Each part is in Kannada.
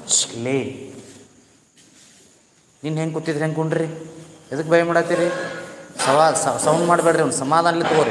ಲೇ ನೀನು ಹೆಂಗೆ ಕೂತಿದ್ರಿ ಹೆಂಗೆ ಕುಂಡ್ರಿ ಎದಕ್ಕೆ ಭಯ ಮಾಡತ್ತೀರಿ ಸೌಂಡ್ ಮಾಡಬೇಡ್ರಿ ಅವ್ನು ಸಮಾಧಾನಲಿ ತಗೋರಿ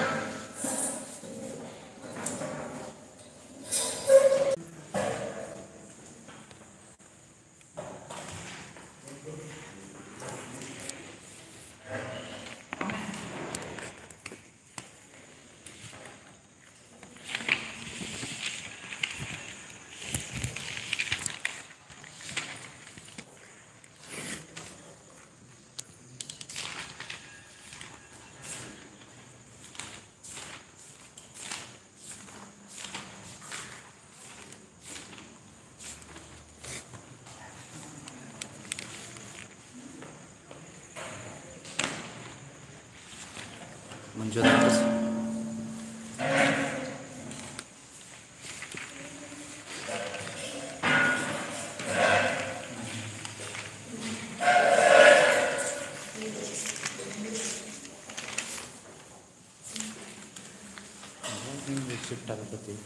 ಮಂಜುನಾಥ್ ಶಿಫ್ಟ್ ಆಗತ್ತೆ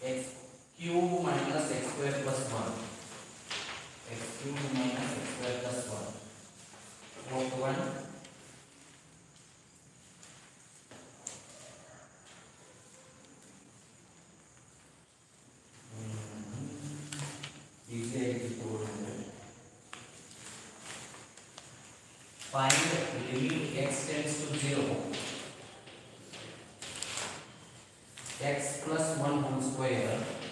x cube minus x square plus 1, x cube minus x square plus 1, what 1 easy ಆಗಿತ್ತು. Find limit x tends to 0, x plus 1 whole square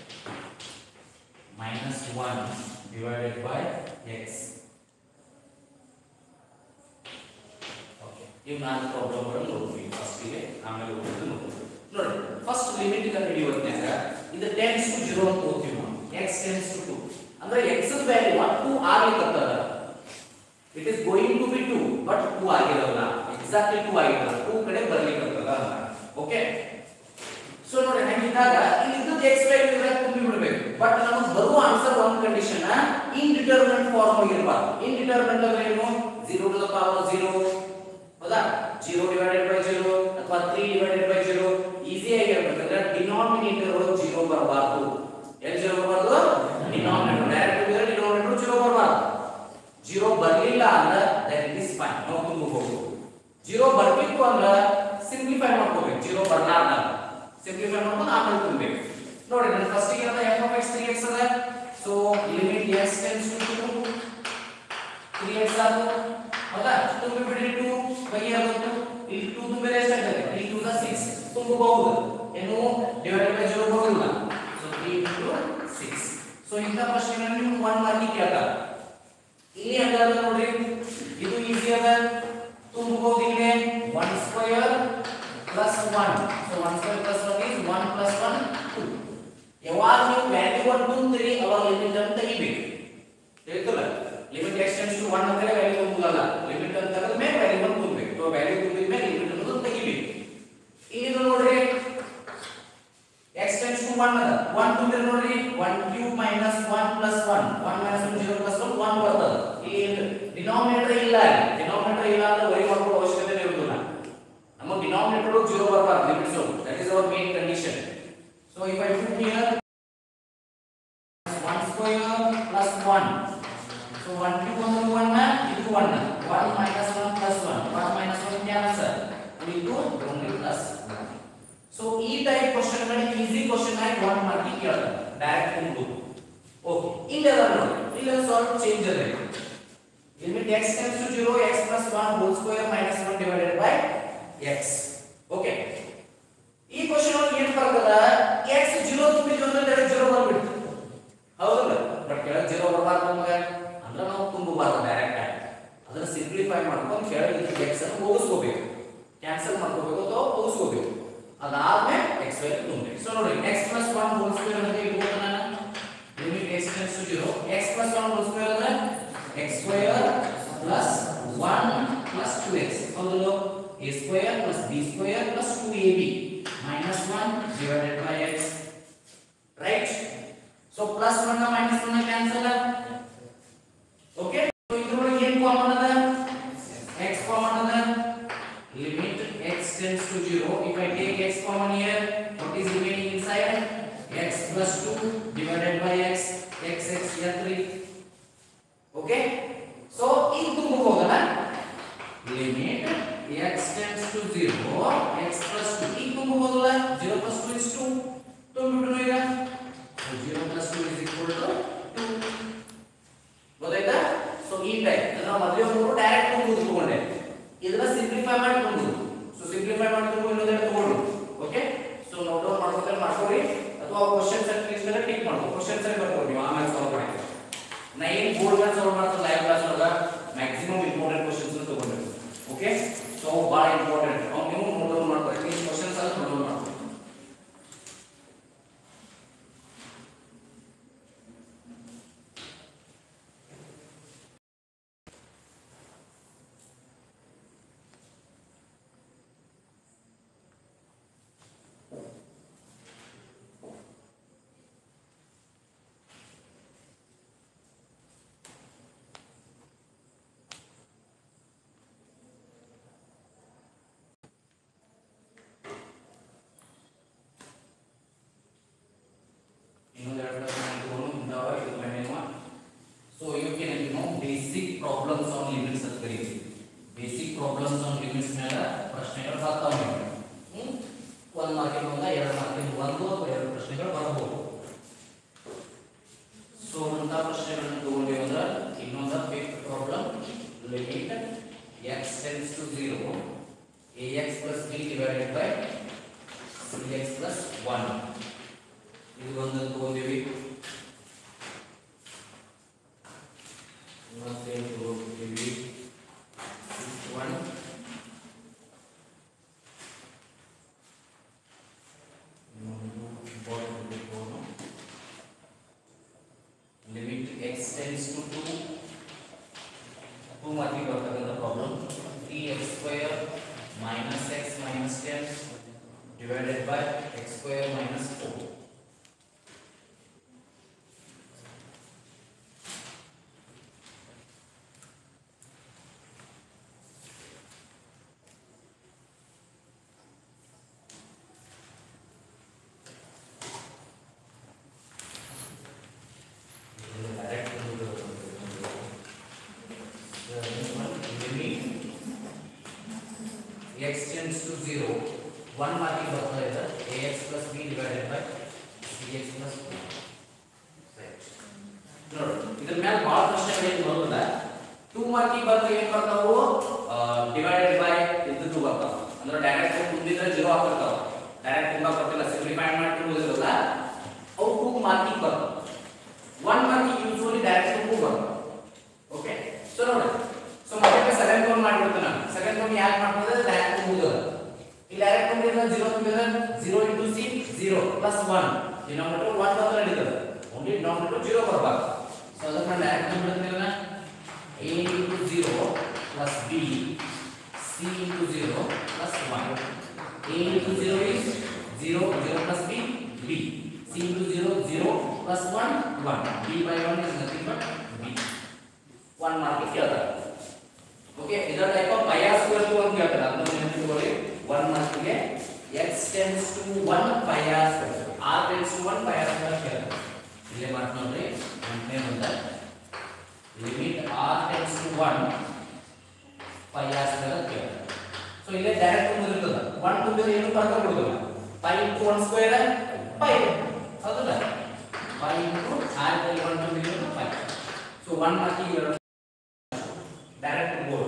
minus 1 divided by x. Okay, ಇವು ನಾನು ಪ್ರಾಬ್ಲಮ್ ಗಳನ್ನು ನೋಡ್ತೀವಿ ಫಸ್ಟ್ ಗೆ, ಆಮೇಲೆ ಉಳಿದು ನೋಡ್ತೀವಿ. ನೋಡಿ ಫಸ್ಟ್ ಲಿಮಿಟ್ ಕಂಡು ಹಿಡಿಯುವಂತಾಗ ಇದು ಟೆಂಡ್ಸ್ ಟು 0 ಅಂತ ಓದ್ತೀವಿ ನಾವು. x tends to 2 ಅಂದ್ರೆ x ದ ವ್ಯಾಲ್ಯೂ 2 ಆಗಲಿಕ್ಕತ್ತದ. It is going to be 2 but 2 ಆಗಿರಲ್ಲ, ಎಕ್ಸಾಕ್ಟ್ಲಿ 2 ಆಗಿರಲ್ಲ, 2 ಕಡೆ ಬರಲಿಕ್ಕತ್ತದ. ಓಕೆ, ಸೊ ನೋಡಿ ಹಾಗಿದ್ದಾಗ ಇಲ್ಲಿ ಇದ್ದದ್ದು x ವ್ಯಾಲ್ಯೂ ಇದ್ರಾಗ ತುಂಬಿ ಬಿಡಬೇಕು. ಬಟ್ ನಮಗೆ ಬರುವ ಆನ್ಸರ್ ಒಂದು ಕಂಡೀಷನ್ ಇಂಡಿಟರ್ಮಿನೆಂಟ್ ಫಾರ್ಮ್ ಆಗಿರಬಾರ್ದು. ಇಂಡಿಟರ್ಮಿನೆಂಟ್ ಅಂದ್ರೆ ಏನು? 0 ಟು ದ ಪವರ್ 0, ಹೌದಾ? 0 ಡಿವೈಡೆಡ್ ಬೈ 0 ಅಥವಾ 3 ಡಿವೈಡೆಡ್ ಬೈ 0 ಈಸಿ ಆಗಿರಬೇಕಂದ್ರೆ ಡಿನಾಮಿನೇಟರ್ ಒಳಗೆ 0 ಬರಬಾರದು. ಎಲ್ಲಿ 0 ಬರಬಾರದು? ಡಿನಾಮಿನೇಟರ್ ಡೈರೆಕ್ಟ್ ಇದ್ರೆ ಡಿನಾಮಿನೇಟರ್ 0 ಬರಬಾರದು. 0 ಬರಲಿಲ್ಲ ಅಂದ್ರೆ ದಟ್ ಇಟ್ ಇಸ್ ಫೈನ್, ನಾವು ತುಂಬಬಹುದು. 0 ಬರಬೇಕು ಅಂದ್ರೆ ಸಿಂಪ್ಲಿಫೈ ಮಾಡ್ಕೋಬೇಕು. 0 ಬರಲಾರ್ದ ಸಿಂಪ್ಲಿಫೈ ಮಾಡ್ಕೊಂಡು ಆಮೇಲೆ ತುಂಬಬೇಕು. ನೋಡಿ ನಾನು ಫಸ್ಟ್ ಗೆ ಅಂತ f of x 3x ಅದ. So limit x tends to 2 3x ಆತು, ಹೌದಾ? ತುಂಬಿ ಬಿಡ್ರಿ 2 ಬೈ ಆಗುತ್ತೆ. ಇಲ್ಲಿ 2 ತುಂಬಿದ್ರೆ ಎಷ್ಟಾಗುತ್ತೆ? 3 2 6 ತುಂಬಬಹುದು. ಏನು ಡಿವೈಡೆಡ್ ಬೈ 0 ಬರೋದಿಲ್ಲ. So 3 into 6. ಸೊ ಇಂಥ ಪ್ರಶ್ನೆಗಳನ್ನು ನೀವು 1 ಮಾರ್ಕಿಗೆ ಕೇಳ್ತಾರೆ. ಇಲ್ಲಿ ಹಂಗಾದ್ರೆ ನೋಡ್ರಿ ಇದು ಈಸಿ ಅದ, ತುಂಬಬಹುದು. ಇಲ್ಲಿ 1 square plus 1. So 1 square plus 1 is 1 plus 1 2. ಯಾವಾಗ ನೀವು ವ್ಯಾಲ್ಯೂ 1 ತುಂಬ್ತೀರಿ ಅವಾಗ ಲಿಮಿಟ್ ಅನ್ನು ತೆಗಿಬೇಕು. ತಿಳಿತಲ್ಲ? ಲಿಮಿಟ್ x tends to 1 ಅಂದ್ರೆ ವ್ಯಾಲ್ಯೂ ತುಂಬಲ್ಲ. ಲಿಮಿಟ್ ಅಂತ ತೆಗೆದ ಮೇಲೆ ವ್ಯಾಲ್ಯೂ 1 ತುಂಬಬೇಕು. ಸೊ ವ್ಯಾಲ್ಯೂ ತುಂಬಿದ ಮೇಲೆ ಲಿಮಿಟ್ ಅನ್ನು ತೆಗಿಬೇಕು. ಇಲ್ಲಿ ನೋಡ್ರಿ x tends to 1 ಅದ. 1 ತುಂಬಿದ್ರೆ ನೋಡ್ರಿ 1 cube minus 1 plus 1, 1 minus 1 0 plus 1 1 ಬರ್ತದೆ. ಇಲ್ಲಿ ಡಿನಾಮಿನೇಟರ್ ಇಲ್ಲ, ಡಿನಾಮಿನೇಟರ್ ಇಲ್ಲ ಅಂದ್ರೆ ವರಿ ಮಾಡ್ಕೊಳ್ಳೋ ಅವಶ್ಯಕತೆ ಇರುವುದಿಲ್ಲ. ನಮ್ಮ ಡಿನಾಮಿನೇಟರ್ 0 ಬರಬಾರದು, limits. That is our main condition. So if I put here 1 square plus 1, so 1 cube ಅಂದ್ರೆ 1 ಇದು 1 minus 1 plus 1 minus 1 cancel, ಉಳಿದು only plus 1. ಸೊ ಈ ಟೈಪ್ ಕ್ವೆಶ್ಚನ್ ಗಳು ಈಸಿ ಕ್ವೆಶ್ಚನ್ ಆಗಿ 1 ಮಾರ್ಕಿಗೆ ಕೇಳ್ತಾರೆ, ಡೈರೆಕ್ಟ್ ತುಂಬಬಹುದು. ಓಕೆ, ಇಲ್ಲೆಲ್ಲ ನೋಡಿ, ಇಲ್ಲ ಸ್ವಲ್ಪ ಚೇಂಜ್ ಇದೆ. Limit x tends to 0, x plus 1 whole square minus 1 divided by x. Okay, ಈ ಕ್ವೆಶ್ಚನ್ ಒಳಗೆ ಏನು ಬರ್ತದ? x 0 ತುಂಬಿದ್ರು ಅಂದ್ರೆ ಡೈರೆಕ್ಟ್ 0 ಬಂದ್ಬಿಡ್ತು, ಹೌದಲ್ಲ? ಬಟ್ ಕೆಳಗೆ 0 ಬರಬಾರ್ದು ನಮಗೆ, ಅಂದ್ರೆ ನಾವು ತುಂಬಬಾರ್ದು ಡೈರೆಕ್ಟ್ ಆಗಿ. ಅದನ್ನ ಸಿಂಪ್ಲಿಫೈ ಮಾಡ್ಕೊಂಡು ಕೆಳಗೆ x ಅನ್ನು ಹೋಗಿಸ್ಕೋಬೇಕು, ಕ್ಯಾನ್ಸಲ್ ಮಾಡ್ಕೋಬೇಕು ಅಥವಾ ಹೋಗಿಸ್ಕೋಬೇಕು. ಅದಾದ್ಮೇಲೆ x ವ್ಯಾಲ್ಯೂ ತುಂಬಬೇಕು. ಸೊ ನೋಡಿ x plus 1 whole square ಅಂತ ಇಟ್ಕೊಂಡು ನಾನು limit x tends to 0, x plus 1 whole square ಅಂದ್ರೆ x square plus 1 plus 2x, ಹೌದಲ್ಲ? a square plus b square plus 2ab minus 1 divided by x, right? So plus 1 na minus 1 na cancel. Okay, so idrolage ಏನು ಕಾಮನ್ ಅದ? x ಕಾಮನ್ ಅದ. limit x tends to 0. If I take x common here, what is remaining inside? x plus 2 divided by x, x here 3. Okay, so ಇದು ತುಂಬಬಹುದಲ್ಲ? limit x tends to 0, x plus 2 ಇದು ತುಂಬಬಹುದಲ್ಲ? 0 plus 2 is 2. ತುಂಬಿಬಿಡೋಣ ಈಗ. So 0 plus 2 is equal to 2. ಗೊತ್ತಾಯ್ತಾ? ಸೊ ಈ ಟೈಪ್ ನಾವು ಮೊದಲೇ ಒಂದು ಡೈರೆಕ್ಟ್ ತಗೊಂಡೆ, ಇದನ್ನ ಸಿಂಪ್ಲಿಫೈ ಮಾಡಿ ತಗೊಂಡು, ಸೊ ಸಿಂಪ್ಲಿಫೈ ಮಾಡಿ ತಗೊಂಡು ಇನ್ನೊಂದೆರಡು ತಗೊಂಡು. ಓಕೆ, ಸೊ ನೋಟ್ ಡೌನ್ ಮಾಡ್ಕೊತಾರೆ ಮಾಡ್ಕೊಳ್ಳಿ, ಅಥವಾ ಕ್ವೆಶ್ಚನ್ಸ್ ಅಂತ ಲಿಸ್ಟ್ ಮೇಲೆ ಟಿಕ್ ಮಾಡ್ಕೊ, ಕ್ವೆಶ್ಚನ್ಸ್ ಅಲ್ಲಿ ಬರ್ಕೊಳ್ಳಿ ನೀವು, ಆಮೇಲೆ ಸಾಲ್ವ್ ಮಾಡಿ. ನಾ ಏನು ಬೋರ್ಡ್ ಮೇಲೆ ಸಾಲ್ವ್ ಮಾಡ್ತಾರೆ ಲೈವ್ ಕ್ಲಾಸ್ ಒಳಗ ಮ್ಯಾಕ್ಸಿಮಮ್ ಇಂಪಾರ್ಟೆಂಟ್ ಕ್ವೆಶ್ಚನ್ಸ್ ಅನ್ನು ತಗೊಂಡಿರ್ತೀವಿ. ಓಕೆ, ಸೊ ಭಾಳ ಇಂಪಾರ್ಟೆಂಟ್, ಅವ್ನು ನೀವು ನೋಟ್ ಡೌನ್ ಮಾಡ್ಕೊಳ್ಳಿ, ಈ ಕ್ವೆಶ್ಚನ್ಸ್ ಅಲ್ಲಿ ನೋಟ್ ಡೌನ್ ಮಾಡ್ಕೊಳ್ಳಿ. 1 ಮಾರ್ಕಿಂಗ್ ಬರ್ತದೆ ಇದು ax plus b divided by cx plus b. ನೋಡಿ ಇದರ ಮೇಲೆ ಬಹಳ ಪ್ರಶ್ನೆಗಳು ಏನು ಬರೋದಿಲ್ಲ. 2 ಮಾರ್ಕಿಂಗ್ ಬಂದ್ರೆ ಏನು ಬರ್ತಾವು ಡಿವೈಡೆಡ್ ಬೈ ಇದ್ದು ಬರ್ತಾವ. ಅಂದ್ರೆ ಡೈರೆಕ್ಟ್ ಮುಂದಿದ್ರೆ 0 ಆಗ್ತಾವ. ಡೈರೆಕ್ಟ್ ತುಂಬಾ ಬರ್ತಿಲ್ಲ ಸಿಂಪ್ಲಿಫೈ ಮಾಡ್ಕೊಂಡು ಓದಿರಲ್ಲ ಅವು 2 ಮಾರ್ಕಿಂಗ್ ಬರ್ತಾವ. 1 ಮಾರ್ಕಿಂಗ್ ಯೂಶುವಲಿ ಡೈರೆಕ್ಟ್ 2 ಬರ್ತಾವ. ಓಕೆ ಸೊ ನೋಡಿ ಸೊ ಮತ್ತೆ ಸೆಕೆಂಡ್ ಒನ್ ಮಾಡಿಬಿಡ್ತೀನಿ ನಾನು. ಸೆಕೆಂಡ್ ಒನ್ ಯಾಕೆ ಮಾಡ್ತದೆ ಡೈರೆಕ್ಟ್ ಮುಗಿದದ. ಇಲ್ಲಿ ಡೈರೆಕ್ಟ್ ಬಂದಿದ್ರೆ 0 ತುಂಬಿದ್ರೆ 0 into c 0 plus 1 ಡಿನಾಮಿನೇಟರ್ 1 ಬಂದ್ರೆ ನಡೀತದೆ. ಓನ್ಲಿ ಡಿನಾಮಿನೇಟರ್ 0 ಬರಬಾರದು. ಸೊ ಅದನ್ನ ಡೈರೆಕ್ಟ್ ಮಾಡ್ಬಿಡ್ತೀನಿ ನಾನು. a into 0 plus b c into 0 plus 1. a into 0 is 0 0 plus b b. c into 0 0 plus 1 1. b by 1 is nothing but b. 1 mark ಕೇಳ್ತಾರೆ. ಓಕೆ ಇದರ type of bias square to ಅಂತ ಹೇಳ್ತಾರೆ. ಅದನ್ನ ನೆನಪಿಟ್ಕೊಳ್ಳಿ. 1 mark ಗೆ x tends to 1 bias r tends to 1 bias ಅಂತ ಹೇಳ್ತಾರೆ. ಇಲ್ಲೇ ಮಾರ್ಕ್ ನೋಡ್ರಿ. ಮೊನ್ನೆ ಬಂದ limit r tends to 1 bias ಅಂತ ಹೇಳ್ತಾರೆ. ಸೊ ಇಲ್ಲೇ ಡೈರೆಕ್ಟ್ ಬಂದಿರ್ತದ. 1 to ಏನು ಫರಕ ಕೊಡೋದಿಲ್ಲ. pi into 1 square pi ಹೌದಲ್ಲ pi into r by 1 to ಏನು pi. ಸೊ 1 mark ಗೆ ಡೈರೆಕ್ಟ್ ಬೋರ್ಡ್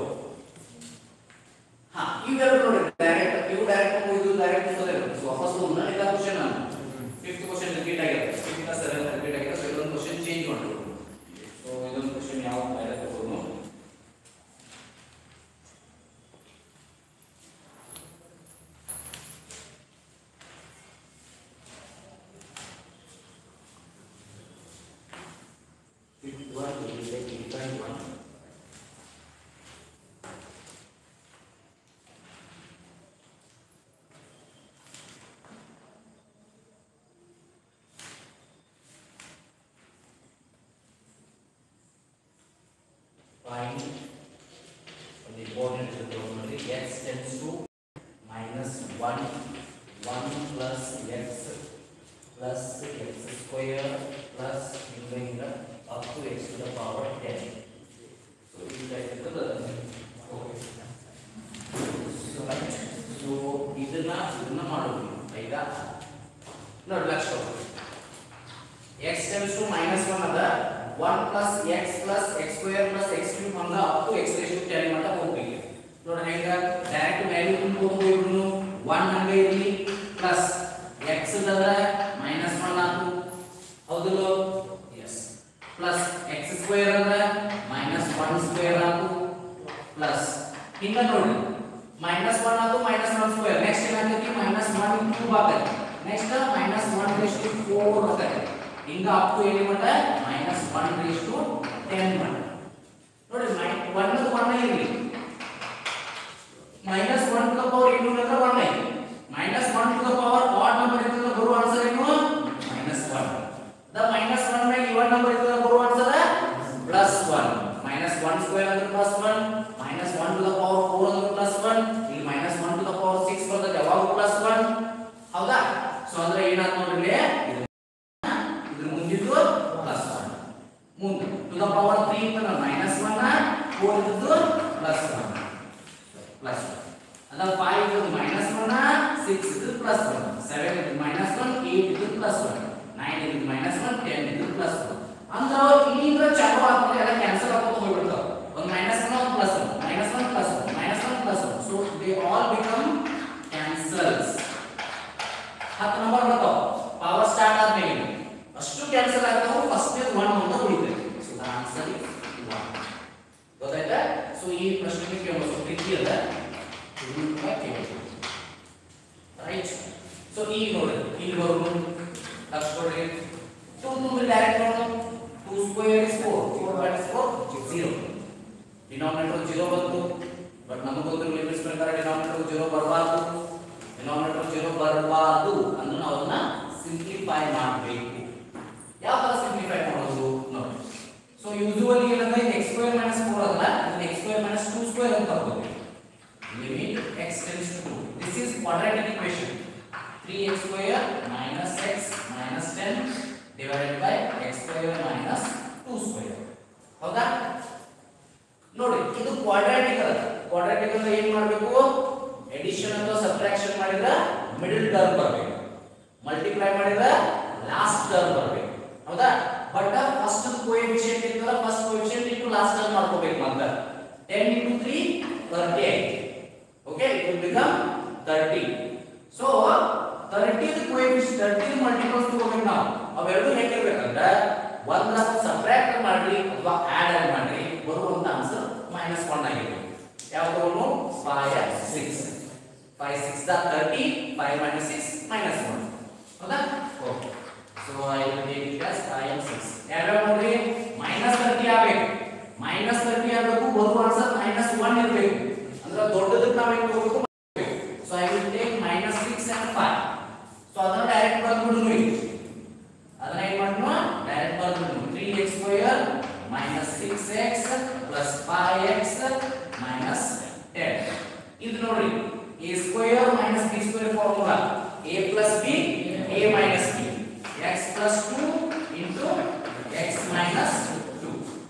ಇವೆರಡು ನೋಡಿ ಡೈರೆಕ್ಟ್ ಇವು ಡೈರೆಕ್ಟ್ ಇದು ಡೈರೆಕ್ಟ್ ಹೋಗೋದಿಲ್ಲ. ಸೊ ವಾಪಸ್ ಹೋಗೋಣ. ಇಲ್ಲ ಕ್ವೆಶ್ಚನ್ ನಾನು 5th ಕ್ವೆಶ್ಚನ್ ರಿಪೀಟ್ ಆಗಿದೆ. 6th 7th ರಿಪೀಟ್ ಆಗಿದೆ. ಸೊ ಇದೊಂದು ಕ್ವೆಶ್ಚನ್ ಚೇಂಜ್ ಮಾಡೋಣ. ಸೊ ಇದೊಂದು ಕ್ವೆಶ್ಚನ್ ಯಾವ ಡೈರೆಕ್ಟ್ ಹೋಗೋಣ. Find the important trigonometry. X tends to minus 1 1 plus x square plus up to x to the power 10. So this is the okay. So ಇದನ್ನ ಮಾಡೋದು ಈಗ ನೋಡಿ lakh x tends to minus 1 ಅದ 1 plus x square plus x cube ಅಂತ up to x raised to 10 ಮಟ್ಟ ಹೋಗ್ಬೇಕು. ನೋಡಿ ಹೆಂಗ ಡೈರೆಕ್ಟ್ ವ್ಯಾಲ್ಯೂ ತುಂಬಿಕೊಂಡು ಹೋಗ್ಬಿಡು. 1 ಹಂಗೆ ಇರಲಿ ಪ್ಲಸ್ x ಅದ ಮೈನಸ್ 1 ಆತು ಹೌದಲ್ಲ. ಎಸ್ ಪ್ಲಸ್ x ಸ್ಕ್ವೇರ್ ಅದ ಮೈನಸ್ 1 ಸ್ಕ್ವೇರ್ ಆತು ಪ್ಲಸ್ ಹಿಂಗ ನೋಡಿ ಮೈನಸ್ 1 ಆತು ಮೈನಸ್ 1 ಸ್ಕ್ವೇರ್. ನೆಕ್ಸ್ಟ್ ಏನಾಗ್ತೈತಿ ಮೈನಸ್ 1 ಕ್ಯೂಬ್ ಆಗತ್ತೆ. ನೆಕ್ಸ್ಟ್ ಮೈನಸ್ 1 raised to 4 ಆಗತ್ತೆ. ಹಿಂಗ ಅಪ್ ಟು ಎಲ್ಲಿ ಮಟ್ಟ ಮೈನಸ್ 1 raised to 10 ಮಟ್ಟ. ನೋಡಿ 1 ಇರಲಿ ಮೈನಸ್ 1 ಟು ದ ಪವರ್ ಏನು ಅಂದ್ರೆ 1 ಐತಿ. Minus 1 to the power odd number ಇರ್ತದ ಬರುವ ಆನ್ಸರ್ ಏನು ಮೈನಸ್ 1. ದ ಮೈನಸ್ 1 ನ ಈವನ್ ನಂಬರ್ ಇರ್ತದ ಬರುವ ಆನ್ಸರ್ ಪ್ಲಸ್ 1. ಮೈನಸ್ 1 ಸ್ಕ್ವೇರ್ ಅಂದ್ರೆ plus 1. Minus 1 to the power 4 ಅಂದ್ರೆ ಪ್ಲಸ್ 1. ಇಲ್ಲಿ ಮೈನಸ್ 1 ಟು ದ ಪವರ್ 6 ಬರ್ತದೆ ಯಾವಾಗ ಪ್ಲಸ್ 1 ಹೌದಾ. ಸೊ ಅಂದ್ರೆ ಏನಾಯ್ತು ನೋಡ್ರಿ ಇದ್ರ ಮುಂದಿದ್ದು ಪ್ಲಸ್ 1 ಮುಂದೆ ಟು ದ ಪವರ್ 3 ಅಂತ ಮೈನಸ್ 1 4 ಇದ್ದು ಪ್ಲಸ್ 1 ಪ್ಲಸ್ 1 ಅದ 5 ಇದ್ದು ಮೈನಸ್ 1 6 ಇದ್ದು ಪ್ಲಸ್ 1 7 ಇದ್ದು ಮೈನಸ್ 1 8 ಇದ್ದು ಪ್ಲಸ್ 1 9 ಇದ್ದು ಮೈನಸ್ 1 10 ಇದ್ದು ಪ್ಲಸ್ 1 ಅಂದ್ರೆ ಇಲ್ಲಿಂದ ಚಾಲು ಆಗ್ತದೆ ಎಲ್ಲ ಕ್ಯಾನ್ಸಲ್ ಆಗ್ತಾ ಹೋಗ್ಬಿಡ್ತಾವ. ಒಂದು ಮೈನಸ್ 1 ಒಂದು plus 1 minus 1 plus 1 minus 1 plus 1 so they all become cancels. 10 number ಬರ್ತಾವ ಪವರ್ ಸ್ಟಾರ್ಟ್ ಆದ್ಮೇಲೆ ಅಷ್ಟು ಕ್ಯಾನ್ಸಲ್ ಆಗ್ತಾವ. ಫಸ್ಟ್ 1 ಅಂತ ಉಳಿತದೆ. So the answer is 1. ಗೊತ್ತಾಯ್ತಾ. ಸೊ ಈ ಪ್ರಶ್ನೆಗೆ ಕೇಳೋದು ರೀತಿ ಅದ ರೈಟ್. ಸೊ ಈಗ ನೋಡಿ ಇಲ್ಲಿ ಬರೋದು ಲಕ್ಷ ಕೊಡ್ರಿ 2 ತುಂಬ ಡೈರೆಕ್ಟ್ ನೋಡೋಣ. 2 ಸ್ಕ್ವೇರ್ ಇಸ್ 4 4 by 4 0. ಡಿನಾಮಿನೇಟರ್ 0 ಬಂತು. ಬಟ್ ನಮಗೆ ಗೊತ್ತಿರೋ ಲಿಮಿಟ್ಸ್ ಪ್ರಕಾರ ಡಿನಾಮಿನೇಟರ್ 0 ಬರಬಾರದು. ಡಿನಾಮಿನೇಟರ್ 0 ಬರಬಾರದು ಅಂದ್ರೆ ನಾವು ಅದನ್ನ ಸಿಂಪ್ಲಿಫೈ ಮಾಡಬೇಕು. ಯಾವ ತರ ಸಿಂಪ್ಲಿಫೈ ಮಾಡೋದು ನೋಡಿ. ಸೊ ಯೂಶುವಲಿ ಏನಂದ್ರೆ x ಸ್ಕ್ವೇರ್ ಮೈನಸ್ 4 ಅಲ್ಲ ಇದನ್ನ x ಸ್ಕ್ವೇರ್ ಮೈನಸ್ 2 ಸ್ಕ್ವೇರ್ ಅಂತ ತಗೋತೀವಿ. Limit x tends to 2. This is quadratic equation. 3x square minus x minus 10 divided by x square minus 2 square. ಹೌದಾ ನೋಡಿ ಇದು ಕ್ವಾಡ್ರಾಟಿಕ್ ಅದ. ಕ್ವಾಡ್ರಾಟಿಕ್ ಅಂದ್ರೆ ಏನು ಮಾಡಬೇಕು ಅಡಿಷನ್ ಅಥವಾ ಸಬ್ಟ್ರಾಕ್ಷನ್ ಮಾಡಿದ್ರೆ 10 into 3 38. Okay, it will become 30. So 30 the coefficient 30 multiples ತಗೋಬೇಕು ನಾವು ಅವೆರಡು ಹೇಗಿರಬೇಕಂದ್ರೆ ಒಂದರ ಸಬ್ಟ್ರಾಕ್ಟ್ ಮಾಡ್ರಿ ಅಥವಾ ಆಡ್ ಮಾಡ್ರಿ ಬರುವಂತ ಆನ್ಸರ್ -1 ಆಗಿರಬೇಕು. ಯಾವುದು 5 6 5 6 30 5 minus 6 -1 ಹೌದಾ? Okay. So I will take it as 5 and 6. ಯಾವ್ಯಾವ ನೋಡ್ರಿ -30 ಆಗಬೇಕು. -30 ಆಗಬೇಕು ಬರುವ ಆನ್ಸರ್ -1 ಇರಬೇಕು. ಅಂದ್ರೆ ದೊಡ್ಡದಕ್ಕೆ ನಾವು ಏನು ತಗೋಬೇಕು? So I will take -6 and 5. So ಅದನ್ನ ಡೈರೆಕ್ಟ್ ಬರ್ಬಿಡ್ರಿ. ಅದನ್ನ ಏನು ಮಾಡೋಣ? ಡೈರೆಕ್ಟ್ ಬರ್ಬಿಡ್ರಿ. 3x square minus 6x plus 5x minus 10. ಇದು ನೋಡ್ರಿ a square minus b square formula a plus b a minus b x plus 2 into x minus 2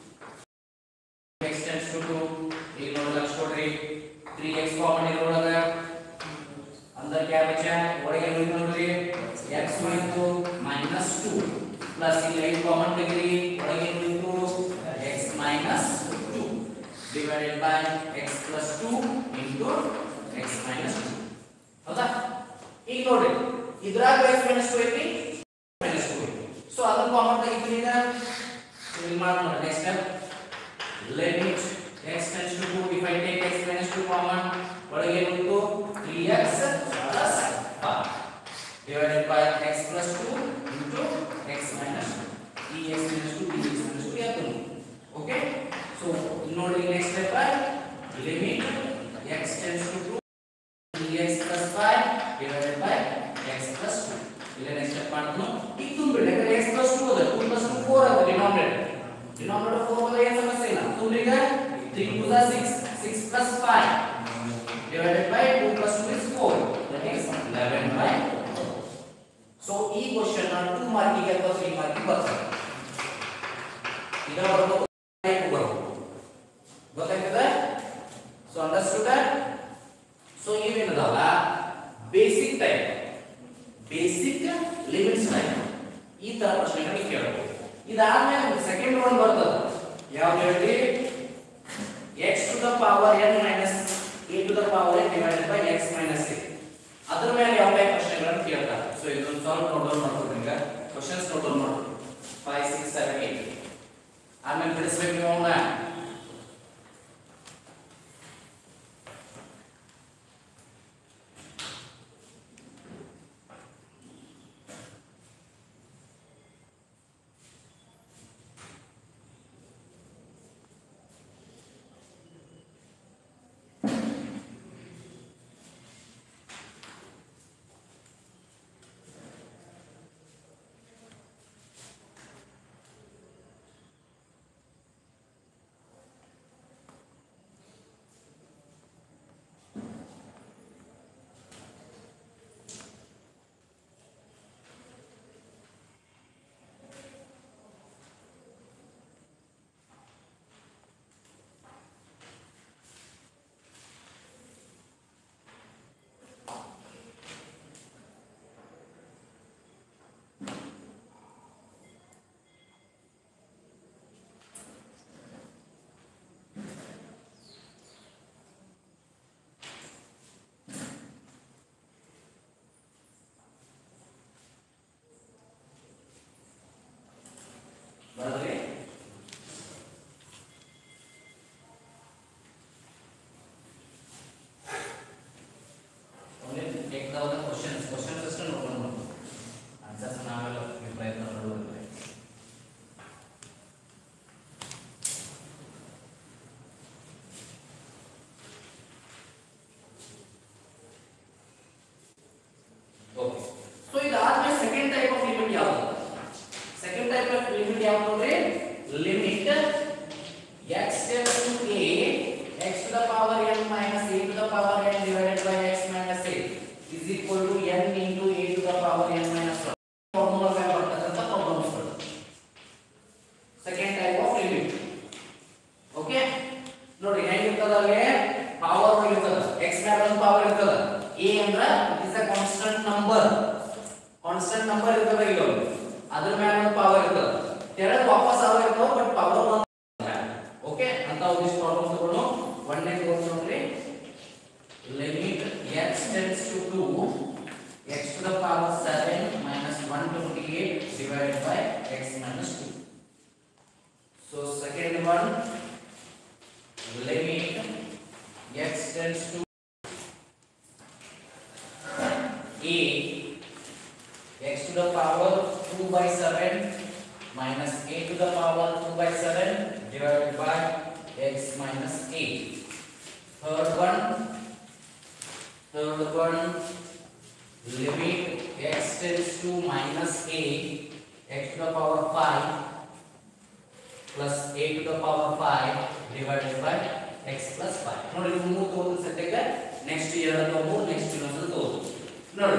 x tends to 2 ಈಗ ನೋಡ್ಲಕ್ ನೋಡ್ರಿ 3x ಕಾಮನ್ ಇರೋದಾಗ अंदर क्या बचा ಒಳಗೆ ನೋಡ್ರಿ x ಉಳಿತು -2 ಪ್ಲಸ್ ಇಲ್ಲಿ 8 ಕಾಮನ್ ತೆಗಿರಿ ಒಳಗೆ ಉಳಿತು x -2 divided by x plus 2 into x minus 2 ಹೌದಾ? ಈಗ ನೋಡ್ರಿ ಇದ್ರಾಗ x minus 2 ಐತಿ minus 2 ಸೊ ಅದನ್ನ ಕಾಮನ್ ತೆಗಿತೀನಿ ಈಗ ಇಲ್ಲಿ ಮಾಡೋಣ. Next step limit x tends to 2 if I take x minus 2 common ಒಳಗೆ ಉಳಿತು 3x plus 5 divided by x plus 2 into x minus 2 dx minus 2 dx minus 2 ಯಾವುದು ಓಕೆ. ಸೊ ನೋಡಿ next step limit x tends to 2 dx plus 5 divided by x plus 2 ಇಲ್ಲಿ ನೆಕ್ಸ್ಟ್ ಸ್ಟೆಪ್ ಮಾಡ್ತೀನಿ. ಈಗ ತುಂಬಿಡಿ ಯಾಕಂದ್ರೆ x plus 2 ಅದ 2 plus 2 4 ಅದ ಡಿನಾಮಿನೇಟರ್ 4 ಅದ ಏನು ಸಮಸ್ಯೆ ಇಲ್ಲ. ತುಂಬಿಡಿ ಈಗ 3 2 6 6 plus 5 divided by 2 plus 2 is 4 that is 11 by 4. So ಈ ಕ್ವೆಶ್ಚನ್ ನಾನು 2 ಮಾರ್ಕಿಗೆ ಅಥವಾ 3 ಮಾರ್ಕಿಗೆ ಬರ್ತದೆ. ಈಗ ಬರಬಹುದು ಟೈಪ್ ಬರಬಹುದು ಗೊತ್ತಾಗ್ತದೆ. So understood that. ಸೊ ಇವೇನದಲ್ಲ basic type basic limits type ಈ ತರ ಪ್ರಶ್ನೆಗಳಿಗೆ ಕೇಳಬಹುದು. ಇದಾದ್ಮೇಲೆ ಸೆಕೆಂಡ್ ಒನ್ ಬರ್ತದೆ ಯಾವುದು ಹೇಳಿ x to the power n minus a to the power n divided by x minus a. ಅದರ ಮೇಲೆ ಯಾವ ಟೈಪ್ ಪ್ರಶ್ನೆಗಳನ್ನು ಕೇಳ್ತಾರೆ. ಸೊ ಇದನ್ನು ಸಾಲ್ವ್ ಮಾಡ್ಕೊಳ್ಳೋಣ. ಈಗ ಕ್ವೆಶ್ಚನ್ಸ್ ನೋಡೋಣ. 5 6 7 8 ಆಮೇಲೆ ಬಿಡಿಸಬೇಕು ನೀವು ಅವನ್ನ. ಬರದ್ರೆ only take down the questions just ನೋಡೋಣ. ಆನ್ಸರ್ಸ್ ನಾವೆಲ್ಲ ಪ್ರಯತ್ನ ಮಾಡೋಣ. ಓಕೆ. ಸೊ ಇದಾದ್ಮೇಲೆ ಸೆಕೆಂಡ್ ಟೈಪ್ ಆಫ್ ಲಿಮಿಟ್ ಯಾವುದು? ಸೆಕೆಂಡ್ ಟೈಪ್ ಆಫ್ ಲಿಮಿಟ್ ಯಾವುದು ಅಂದ್ರೆ x minus 2. So second one, limit x tends to a x to the power 2 by 7 minus a to the power 2 by 7 divided by x minus 8. Third one, limit x tends to minus a x to the power 5 plus a to the power 5 divided by x plus 5. ನೋಡಿ ಇದು ಮೂರು ತೋರಿದ ಸದ್ಯಕ್ಕೆ ನೆಕ್ಸ್ಟ್ ಎರಡು ತೋರಿಸು ನೆಕ್ಸ್ಟ್ ಇನ್ನೊಂದು ತೋರಿಸು ನೋಡಿ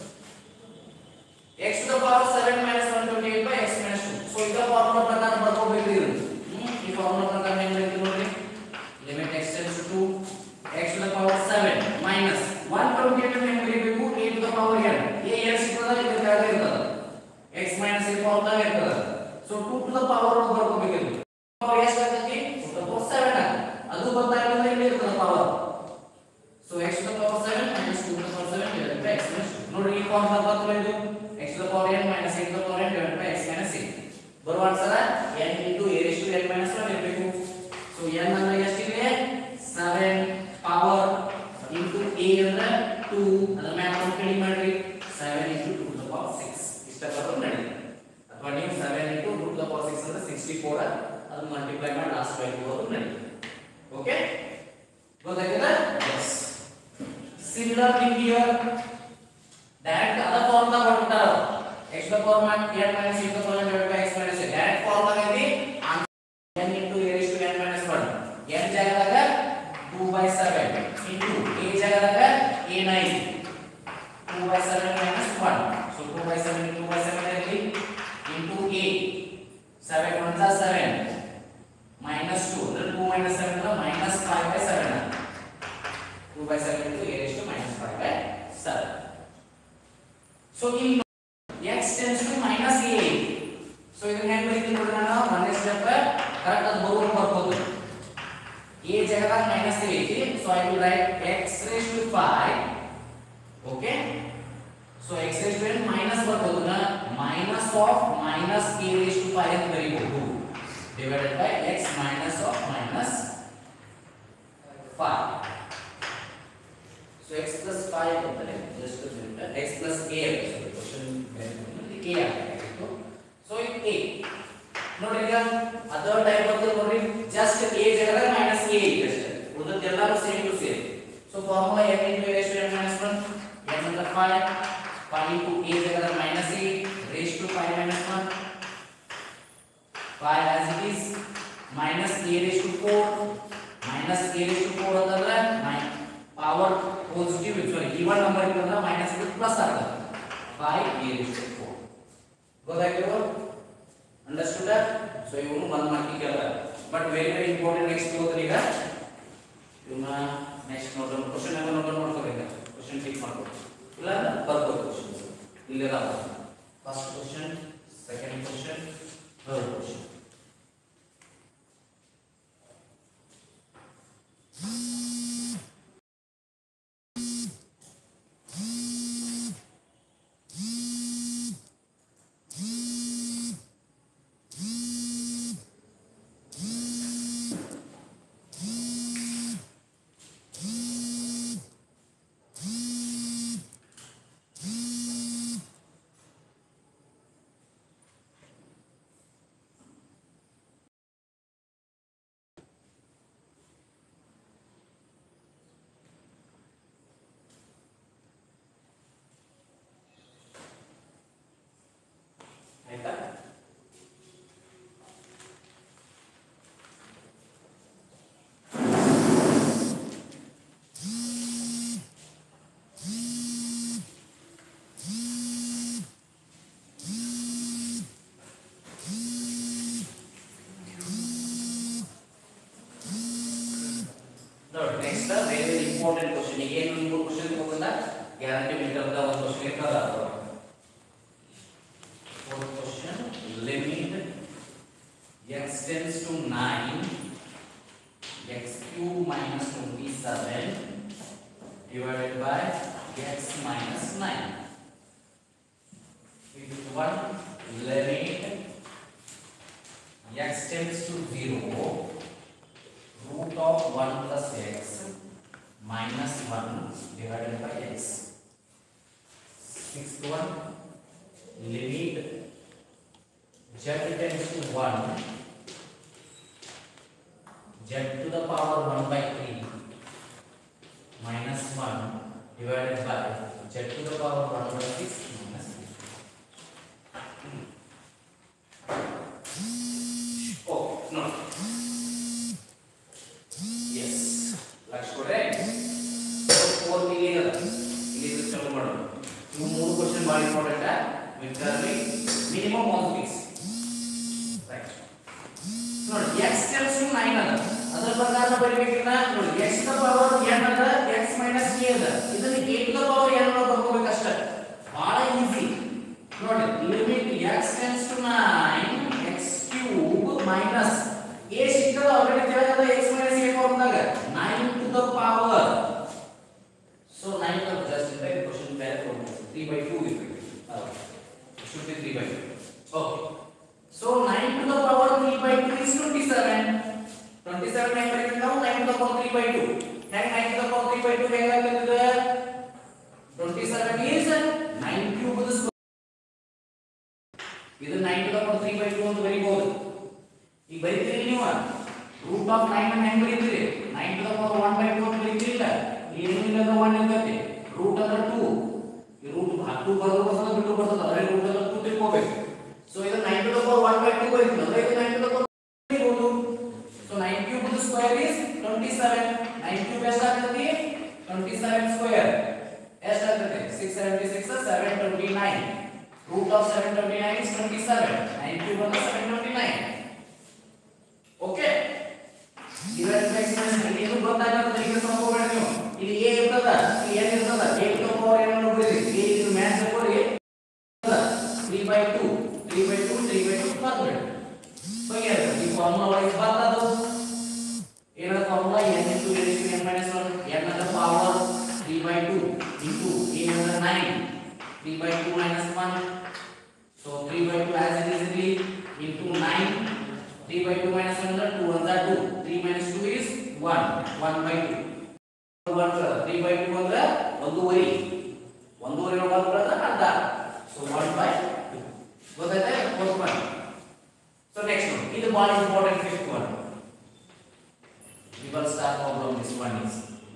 x to the power 7 minus 128 by x minus 2. So ಇದರ ಫಾರ್ಮುಲಾ ಪ್ರಕಾರ ಬರ್ಕೋಬೇಕು ಇದು ಈ ಫಾರ್ಮುಲಾ ಪ್ರಕಾರ ಏನು ಬರೀತೀವಿ ನೋಡಿ limit x tends to x to the power 7 minus 128 ಅನ್ನು ಬರೀಬೇಕು a to the power n a n ಸಿಕ್ಕದ ಇದು ಕೆಳಗೆ ಇರ್ತದೆ x minus a ಫಾರ್ಮುಲಾ ಇರ್ತದೆ ಸೊ 2 to the power ಅನ್ನು ಬರ್ಕೋಬೇಕು ಇದು ಪವರ್ ಎಷ್ಟು ಆಗ್ತದೆ 2 to the power 7 ಆಗ್ತದೆ ಅದು ಗೊತ್ತಾಗಿಲ್ಲ ಇಲ್ಲಿ ಇರ್ತದೆ power so x to the power 7 minus 2 to the power 7 divided by x minus 2 ನೋಡಿ ಈ ಫಾರ್ಮುಲಾ ಬರ್ತದೆ x to the power n minus a to the power n divided by x minus a ಬರುವ answer n into a raised to n minus 1 ಇರಬೇಕು ಸೊ n ಅಂದ್ರೆ ಎಷ್ಟಿದೆ 7 ಪವರ್ into a ಅಂದ್ರೆ 2 ಅದರ ಮ್ಯಾಥ್ ಕಡಿಮೆ ಮಾಡ್ರಿ 7 into 2 to the power 6 ಇಷ್ಟ ಬರೋದು ನಡೆಯುತ್ತೆ ಅಥವಾ ನೀವು 7 into 2 to the power 6 ಅಂದ್ರೆ 64 ಅದು ಮಲ್ಟಿಪ್ಲೈ ಮಾಡಿ ಲಾಸ್ಟ್ ವ್ಯಾಲ್ಯೂ ಬರೋದು ನಡೆಯುತ್ತೆ ಓಕೆ ಗೊತ್ತಾಯ್ತಲ್ಲ yes similar thing here direct other formula ಕೊಡ್ತಾರೆ x to the power n minus e to the power n divided by x minus a direct formula ಇದೆ n into a raised to n minus 1 n ಜಾಗದಾಗ 2 by 7 into a ಜಾಗದಾಗ a9 2 by 7 minus 1 so 2 by 7 into 2 by 7 ಇರಲಿ into a 7 1 7 minus 2 then 2 minus 7 ಅಂದ್ರೆ minus 5 by 7 2 by 7 into a raised to minus 5 by 7 so in x tends to minus a so ಇದನ್ನ ಹೆಂಗೆ ಬರೀತೀವಿ ನೋಡಿ ನಾನು ಒಂದೇ ಸ್ಟೆಪ್ ಕರೆಕ್ಟ್ ಅದು ಬರೋದು ಬರ್ಬೋದು a ಜಾಗದಾಗ minus a ಐತಿ so I will write x raised to 5 okay so x raised to n minus ಬರ್ಬೋದು ನಾ minus of minus a raised to 5 ಅಂತ ಬರೀಬಹುದು divided by x minus of minus 5 so x plus 5 ಅಂತಾರೆ just a minute x plus a sorry question a ಆಗಿತ್ತು so it a ನೋಡಿ ಈಗ ಅದರ್ ಟೈಪ್ ಬರ್ತದೆ ನೋಡಿ just a ಜಾಗದಾಗ minus a ಇದೆ ಅಷ್ಟೇ ಉಳಿದದ್ದೆಲ್ಲರೂ same to same so formula n into a raised to n minus 1 n ಅಂದ್ರೆ 5 into a ಜಾಗದಾಗ minus a raised to 5 minus 1 5 as it is minus a raised to 4 minus a raised to 4 ಅಂತಂದ್ರೆ power positive sorry even number ಇರೋದ್ರಿಂದ ಮೈನಸ್ ಇಟ್ಟು ಪ್ಲಸ್ ಆಗ್ತದೆ 5 a raised to 4 ಗೊತ್ತಾಯ್ತು ಅಂಡರ್ಸ್ಟುಡ್ ಸೊ ಇವನು ಒಂದು ಮಾರ್ಕಿಂಗ್ ಕೇಳ್ತಾರೆ but very very important next ಹೋದ್ರೆ ಈಗ ಇವನ್ನ ನೆಕ್ಸ್ಟ್ ನೋಡೋಣ ಕ್ವೆಶ್ಚನ್ ಅನ್ನು ನೋಡ್ಕೋಬೇಕು ಕ್ವೆಶ್ಚನ್ ಟಿಕ್ ಮಾಡ್ಕೊಳ್ಳಿ ಇಲ್ಲ ಬರ್ಬೋದು ಕ್ವೆಶ್ಚನ್ಸ್ ಇಲ್ಲೆಲ್ಲ first question second question third question next very important question again ಒಂದು ಕ್ವೆಶ್ಚನ್ ಹೋಗೋಣ ಗ್ಯಾರಂಟಿ ಮೀಟರ್ ಅಂತ ಒಂದು ಕ್ವೆಶ್ಚನ್ ಇರ್ತದ fourth question limit x tends to 9 x cube minus 27 divided by x minus 9 fifth one limit tends to 0, root of 1 plus x minus 1 divided by x. Sixth one, limit z tends to 1, z to the power 1 by 3 minus 1 divided by z to the power 1 by 6 minus 3. Oh, no. Yes. Let's go right. 4 clear. Clear start ಮಾಡೋಣ. ಇವು ಮೂರು ಕ್ವೆಶ್ಚನ್ ಬಹಳ ಇಂಪಾರ್ಟೆಂಟ್ ಆ ಮಿಡ್ಟರ್ಮಿ ಮಿನಿಮಮ್ 1 ಪೀಸ್. ರೈಟ್. ನೋಡಿ x tends to 9 ಅದ. ಅದರ ಪ್ರಕಾರ ಬರೀಬೇಕಿಲ್ಲ ನೋಡಿ x ದ ಪವರ್ n ಅದ x ಮೈನಸ್ a ಅದ. ಇದನ್ನ a to the power n ಅನ್ನು ಬರ್ಕೋಬೇಕು ಅಷ್ಟೇ. ಬಹಳ ಈಜಿ. ನೋಡಿ limit x tends to 9 x cube minus a ಸಿಕ್ಕದ ಆಲ್ರೆಡಿ ತಿಳಿದದ x minus a ಫಾರ್ಮ್ದಾಗ 9 to the power. So 9 of just in the question pair from 3 by 2 will be. It should be 3 by 2. Okay. So 9 to the power 3 by 2 is 27. 27 9 by 2 now 9 to the power 3 by 2. 9 to the power 3 by 2 ಹೇಗಾಗುತ್ತದೆ? 27 is 9 cube the square. ಇದು 9 to the power 3 by 2 ಅಂತ ಬರೀಬಹುದು. ಈಗ ಬರೀತೀರಿ ನೀವು ರೂಟ್ ಆಫ್ 9 ಅನ್ನು ಹೆಂಗೆ ಬರೀತೀರಿ? 9 to the power 1 by 2 ಅಂತ ಬರೀತೀರಿಲ್ಲ? ಏನು ಇಲ್ಲ 1 ಇರ್ತೈತಿ. ರೂಟ್ ಅಂದ್ರೆ 2. ಈ ರೂಟ್ 2 ಬರೋದು ಬರ್ತದ ಬಿಟ್ಟು ಬರ್ತದ. ಅದೇ ರೂಟ್ ಅಂದ್ರೆ 2 ತಿಳ್ಕೋಬೇಕು. ಸೊ ಇದು 9 to the power 1 by 2 ಬರೀತೀವಿ. ಅಂದ್ರೆ ಇದು 9 to the power ಬರೀಬಹುದು. So 9 cube the square is 27. 9 cube ಎಷ್ಟಾಗ್ತದೆ? 27 square. ಎಷ್ಟಾಗ್ತದೆ? 676 729. Root of 729 is 27. 9 cube is 729. Okay. Divide by exponent ಇಲ್ಲಿ ಏನು ಗೊತ್ತಾಗಲ್ಲ ಈಗ ಸಂಕೋಬೇಡ ನೀವು. ಇಲ್ಲಿ a ಇರ್ತದ, ಇಲ್ಲಿ n ಇರ್ತದ. a to the power n ಅನ್ನು ಬರೀರಿ. a ಇದು ಮ್ಯಾಥ್ ಕೊಡಿ. 3 by 2 ಬರ್ಬೇಡ. ಬಗೆಹರ. ಈ ಫಾರ್ಮುಲಾ ಒಳಗೆ ಬರ್ತದ. ಏನದ formula n into a to n minus 1. n ನ power 3 by 2 into a under 9. 3 by 2 minus 1. So 3 by 2 as it is into 9. 3 by 2 minus 1 under 2 under 2. 3 minus 2 is 1. 1 by 2. 3 by 2 ಅಂದ್ರೆ ಒಂದೂವರೆ. ಒಂದೂವರೆ ಬರ್ತದ ಅರ್ಧ. So 1 by 2. ಗೊತ್ತಾಯ್ತಾ? fourth one. So next one. ಇದು ಬಹಳ important fifth one. We will start problem. This one is.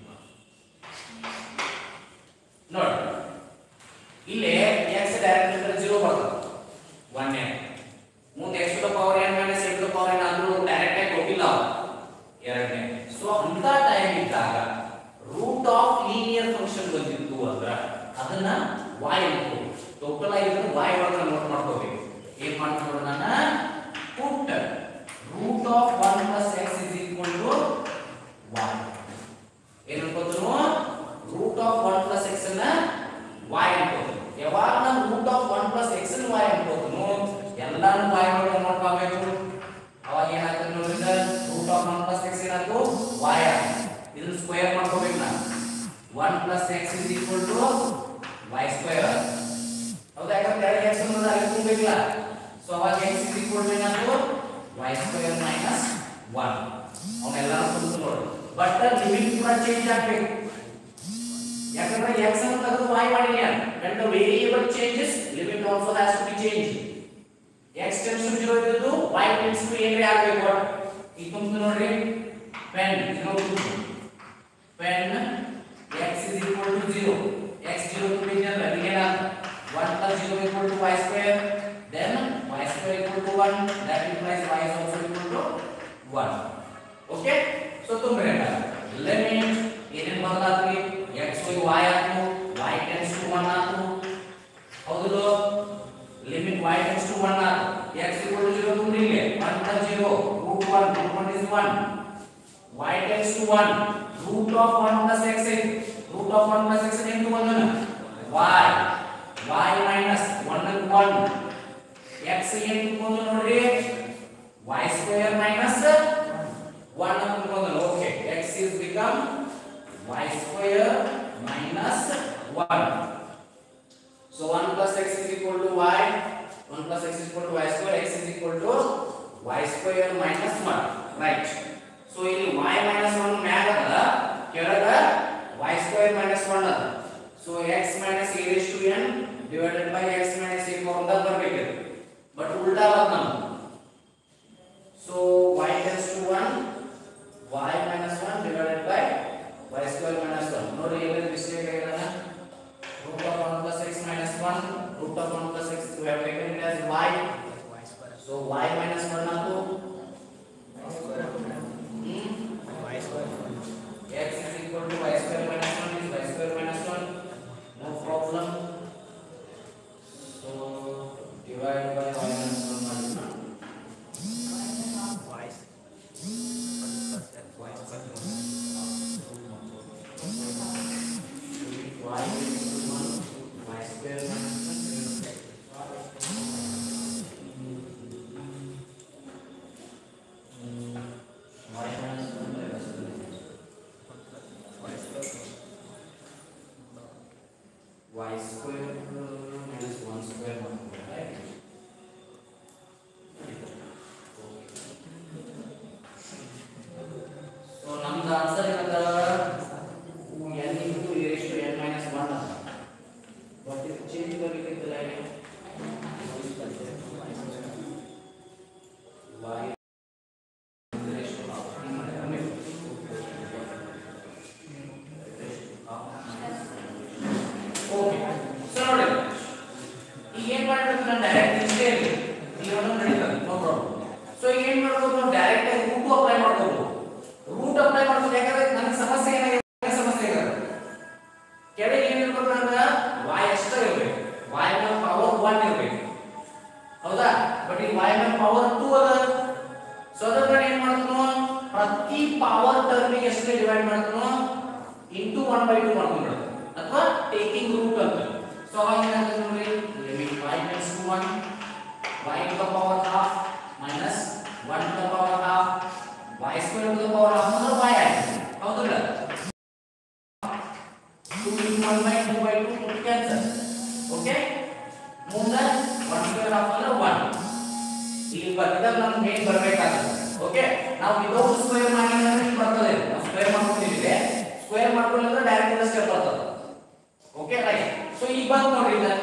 ನೋಡಿ ಇಲ್ಲಿ x ಡೈರೆಕ್ಟ್ ಅಂದ್ರೆ 0 ಬರ್ತದೆ. 1 n ಮುಂದೆ x to the power n minus a to the power n ಆದ್ರೂ ಡೈರೆಕ್ಟ್ ಆಗಿ ಹೋಗಿಲ್ಲ ಎರಡನೇ. ಸೊ ಅಂತ ಟೈಮ್ ಇದ್ದಾಗ ರೂಟ್ ಆಫ್ ಲೀನಿಯರ್ ಫಂಕ್ಷನ್ ಬಂದಿತ್ತು ಅಂದ್ರೆ ಅದನ್ನ y ಅನ್ಕೋ. ಟೋಟಲ್ ಆಗಿ ಇದನ್ನ y ಒಳಗೆ ನೋಟ್ ಮಾಡ್ಕೋಬೇಕು. ಏನು ಮಾಡ್ಕೊಂಡು ನಾನು put root of 1 plus x is equal to y. ಏನು ಅನ್ಕೋತೀನೋ ರೂಟ್ ಆಫ್ 1 plus x ಅನ್ನ y ಅನ್ಕೋತೀವಿ. ಯಾವಾಗ ನಾನು ರೂಟ್ ಆಫ್ 1 plus x ಅನ್ನು y ಅನ್ಕೋತೀನೋ ಎಲ್ಲಾನು y ಒಳಗೆ ನೋಡ್ಕೋಬೇಕು. ಅವಾಗ ಏನಾಗ್ತದೆ ನೋಡಿ ರೂಟ್ ಆಫ್ 1 plus x ಏನಾಯ್ತು y ಆಯ್ತು. ಇದನ್ನ ಸ್ಕ್ವೇರ್ ಮಾಡ್ಕೋಬೇಕು ನಾನು. 1 plus x is equal to y square. ಹೌದಾ? ಯಾಕಂದ್ರೆ x ಅನ್ನೋದು ಅಲ್ಲಿ ತುಂಬಬೇಕಲ್ಲ. ಸೊ ಅವಾಗ x is equal to ಏನಾಯ್ತು y square minus 1. ಅವನ್ನೆಲ್ಲರೂ ತುಂಬು ನೋಡಿ. ಬಟ್ ಲಿಮಿಟ್ ಕೂಡ ಚೇಂಜ್ ಆಗಬೇಕು. ಯಾಕಂದ್ರೆ x ಅನ್ನು ತೆಗೆದು y ಮಾಡಿದ್ಯಾನ. when the variable changes limit also has to be changed. x tends to 0 ಇದ್ದು y tends to ಏನ್ರಿ ಆಗಬೇಕು. ಈಗ ತುಂಬು ನೋಡ್ರಿ. when 0 when x is equal to 0 x 0 to be ಅಂದ್ರೆ ಏನಾಗುತ್ತೆ 1 plus 0 equal to y square, then y square equal to 1, that implies y is also equal to 1. Okay, so तुम्हें limit ಏನೇನು ಬದಲಾಗ್ತದೆ x ಹೋಗಿ y ಆಯ್ತು, y tends to 1 ಆಯ್ತು. ಹೌದು, limit y tends to 1 ಆಯ್ತು. x equal to 0 तुम्हें ಇಲ್ಲಿ 1 plus 0 root 1 is 1. y tends to 1, root of 1 plus x is root of 1 plus x into 1 y minus 1 and 1 x into 1 ನೋಡ್ರಿ y square minus 1 ಅಂತ ಬಂದಲ್ಲ. Okay, x is become y square minus 1. So 1 plus x is equal to y, 1 plus x is equal to y square, x is equal to y square minus 1 right. So ಇಲ್ಲಿ y minus 1 ಮ್ಯಾಗ ಅದ ಕೆಳಗ y square minus 1 ಅದ. So x minus a raised to n divided by x minus a form ದಾಗ ಬರಬೇಕು. ಬಟ್ ಉಲ್ಟಾ ಆದ ನಮ್ದು. So y tends to 1 y minus 1 divided by y square minus 1. ನೋಡಿ ಇಲ್ಲಿ ಮಿಸ್ಟೇಕ್ ಆಗಿಲ್ಲ. root of 1 plus x minus 1 root of 1 plus x we have taken it as y. So y minus 1 ಆತು y square x is equal to y square minus 1 is y square minus 1, no problem. So divide by y minus 1 minus 1 y square minus 1 y square minus 1 square right. So ನಮ್ದು ಆನ್ಸರ್ ಏನದ n into e raised to n minus 1 ಅದ. ಬಟ್ ಇದು ಚೇಂಜ್ ಬರಲಿಕ್ಕಿಲ್ಲ ಇಲ್ಲಿ y ಪ್ರತಿ ಪವರ್ ಟರ್ಮ್ ಗೆ ಎಷ್ಟು ಡಿವೈಡ್ ಮಾಡ್ತಾನೋ into 1/2 ಮಾಡ್ಕೊಂಡು ಅಥವಾ ಟೇಕಿಂಗ್ ರೂಟ್ ಅಂತ. ಸೊ ಅವಾಗ ಏನಾಗುತ್ತೆ ನೋಡಿ limit y tends to 1 y to the power half minus 1 to the power half y square to the power half ಅಂದ್ರೆ y ಆಯ್ತು ಹೌದಲ್ಲ. 2 into 1/2 ಕ್ಯಾನ್ಸಲ್. ಓಕೆ ಮುಂದೆ 1 square half ಅಂದ್ರೆ 1 ಇಲ್ಲಿ ಬರ್ತದ ನಮಗೆ ಮೇನ್ ಬರಬೇಕಾಗುತ್ತೆ. ಓಕೆ ನಾವು ವಿದೌಟ್ ಸ್ಕ್ವೇರ್ ಮಾಡಿದ್ರೆ ಇಲ್ಲಿ ಬರ್ತದೆ. ನಾವು ಸ್ಕ್ವೇರ್ ಮಾಡ್ಕೊಂಡಿದ್ದೀವಿ, ಸ್ಕ್ವೇರ್ ಮಾಡ್ಕೊಳ್ಳಿದ್ರೆ ಡೈರೆಕ್ಟ್ ಇಂದ ಸ್ಟೆಪ್ ಬರ್ತದೆ. Okay right. ಸೊ ಈಗ ಬಂತು ನೋಡಿ ಇದು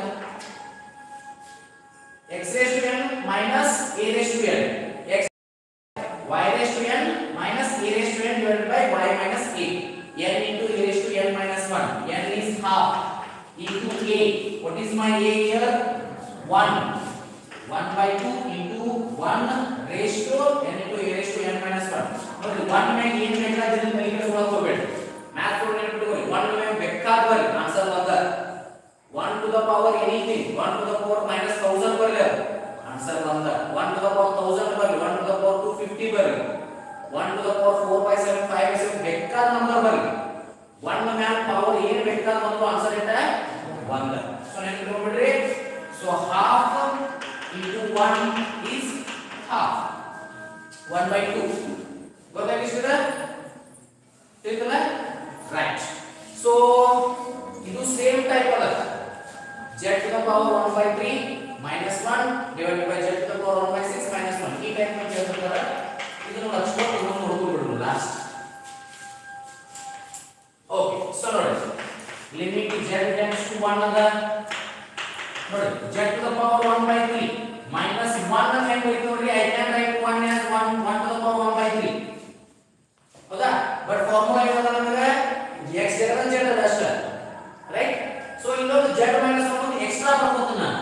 x raised to n minus a raised to n x y raised to n minus a raised to n divided by y minus a n into a raised to n minus 1 n is half into a. What is my a here? 1 1/2 into 1 raised to n into a raised to n minus 1. ನೋಡಿ 1 ಮೇಲೆ ಏನು ಬೇಕಾದ್ರೆ ಇಲ್ಲಿ ಕಲಿಕೆ ಹೋಗಬೇಡಿ. ಮ್ಯಾಥ್ ಕೊಡ್ತೀನಿ ಬಿಟ್ಕೊಳ್ಳಿ. 1 ಮೇಲೆ ಬೇಕಾದ್ರೆ ಆನ್ಸರ್ ಬಂದ 1 to the power anything 1 to the power minus 1000 ಬರಲಿ ಆನ್ಸರ್ ಬಂದ. 1 to the power 1000 ಬರಲಿ 1 to the power 250 ಬರಲಿ 1 to the power 4/7 5/7 ಬೇಕಾದ ನಂಬರ್ ಬರಲಿ 1 ಮೇಲೆ ಪವರ್ ಏನು ಬೇಕಾದ ಬಂದು ಆನ್ಸರ್ ಇಟ್ಟ ಬಂದ. ಸೊ ನೆನಪಿಟ್ಕೊಂಡ್ಬಿಡ್ರಿ. So half into 1 is half 1/2 ಗೊತ್ತಾಗಿಷ್ಟದ ತಿಳಿತಲ್ಲ ರೈಟ್. ಸೊ ಇದು ಸೇಮ್ ಟೈಪ್ ಅದ z to the power 1/3 minus 1 divided by z to the power 1/6 minus 1 ಈ ಟೈಪ್ ನ ಹೇಳ್ತಾರೆ. ಇದನ್ನು ಲಕ್ಷಣ ಇನ್ನೊಂದು ನೋಡ್ಕೊಂಡು ಲಾಸ್ಟ್. ಓಕೆ ಸೊ ನೋಡಿ ಲಿಮಿಟ್ z tends to 1 ಅದ ನೋಡಿ z to the power 1/3 minus 1 ಅನ್ನು ಹೆಂಗ್ ಬರೀತೀವಿ ನೋಡಿ. I can write 1 as 1 to the power 1/3 ಹೌದಾ. ಬಟ್ ಫಾರ್ಮುಲಾ ಏನದ ನಮಗೆ x ಜಗದ z ಅದ ಅಷ್ಟೇ ರೈಟ್. ಸೊ ಇನ್ನೊಂದು z minus 1 ಎಕ್ಸ್ಟ್ರಾ ಬರ್ಬೋದು ನಾನು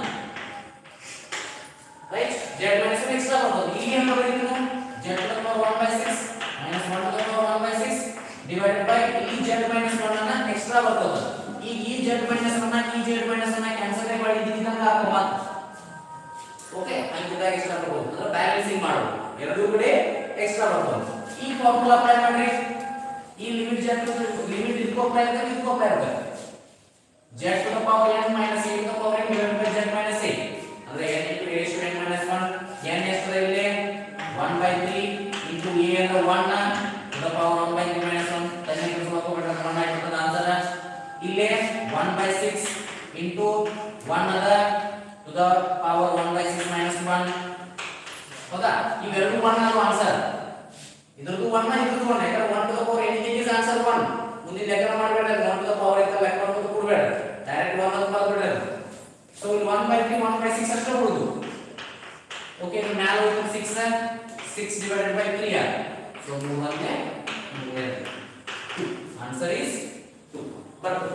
ರೈಟ್. z minus 1 ಎಕ್ಸ್ಟ್ರಾ ಬರ್ಬೋದು. ಇಲ್ಲಿ ಏನು ಬರೀತೀವಿ z to the power 1/6 minus 1 to the power 1/6 divided by ಈ z minus 1 ಅನ್ನ ಎಕ್ಸ್ಟ್ರಾ ಬರ್ತದೆ. ಈಗ ಈ z minus 1 ಈ z minus 1 ಕ್ಯಾನ್ಸಲ್ ಮಾಡಿ ಇದ್ದಿದ್ದಂಗ ಹಾಕಬಹುದು. ಓಕೆ ಅಂಕಿದಾಗ ಎಕ್ಸ್ಟ್ರಾ ಬರ್ಬೋದು ಅಂದ್ರೆ ಬ್ಯಾಲೆನ್ಸಿಂಗ್ ಮಾಡೋದು ಎರಡೂ ಕಡೆ ಎಕ್ಸ್ಟ್ರಾ ಬರ್ತದೆ. ಈ ಫಾರ್ಮುಲಾ ಅಪ್ಲೈ ಮಾಡ್ರಿ. ಈ ಲಿಮಿಟ್ ಲಿಮಿಟ್ ಇದಕ್ಕೂ ಅಪ್ಲೈ ಆಗಬೇಕು ಇದಕ್ಕೂ ಅಪ್ಲೈ ಆಗಬೇಕು. z to the power n minus a to the power n divided by z minus a ಅಂದ್ರೆ n into a raised to n minus 1 n ಎಷ್ಟು ಇಲ್ಲಿ 1/3 into a ಅಂದ್ರೆ 1 to the power 1/3 minus 1 ತನ್ನೇ ಕೂಡಿಸ್ಬೇಕು 1 ಆಗಿರ್ತದೆ ಆನ್ಸರ್. ಇಲ್ಲಿ 1/6 into 1 ಅದ to the power 1/6 minus 1 ಹೌದಾ? ಇವೆರಡು 1 ಅನ್ನೋ ಆನ್ಸರ್. ಇದ್ರದ್ದು 1 ಇದ್ರದ್ದು 1 ಯಾಕಂದ್ರೆ 1 to the power anything is answer 1. ಮುಂದೆ ಲೆಕ್ಕ ಮಾಡಬೇಡ, 1 to the power ಅಂತ ಲೆಕ್ಕ ಮಾಡ್ಕೊಂಡು ಕೊಡಬೇಡ, ಡೈರೆಕ್ಟ್ 1 ಅಂತ ಬರೆದ್ಬಿಡ. ಸೊ ಇಲ್ಲಿ 1/3 1/6 ಅಷ್ಟೇ ಉಳಿದು. ಓಕೆ, ನೀವು ಮ್ಯಾಲ ಹೋಗಿ 6 divided by 3 ಆ. ಸೊ 3 ಅಂದ್ರೆ 2. Answer is 2. ಬರ್ತದೆ.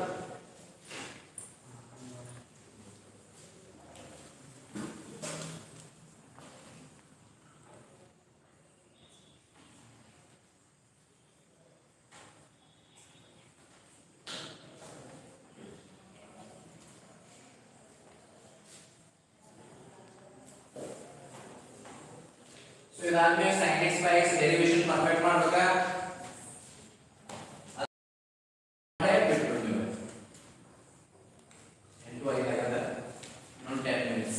So ಇದಾದ್ಮೇಲೆ sin x by x derivation perfect ಮಾಡಬೇಕಾ? ಅದೇ ಬಿಟ್ಬಿಡು ನೀವು. 8 5 ಆಗದ ಇನ್ನೊಂದು 10 minutes.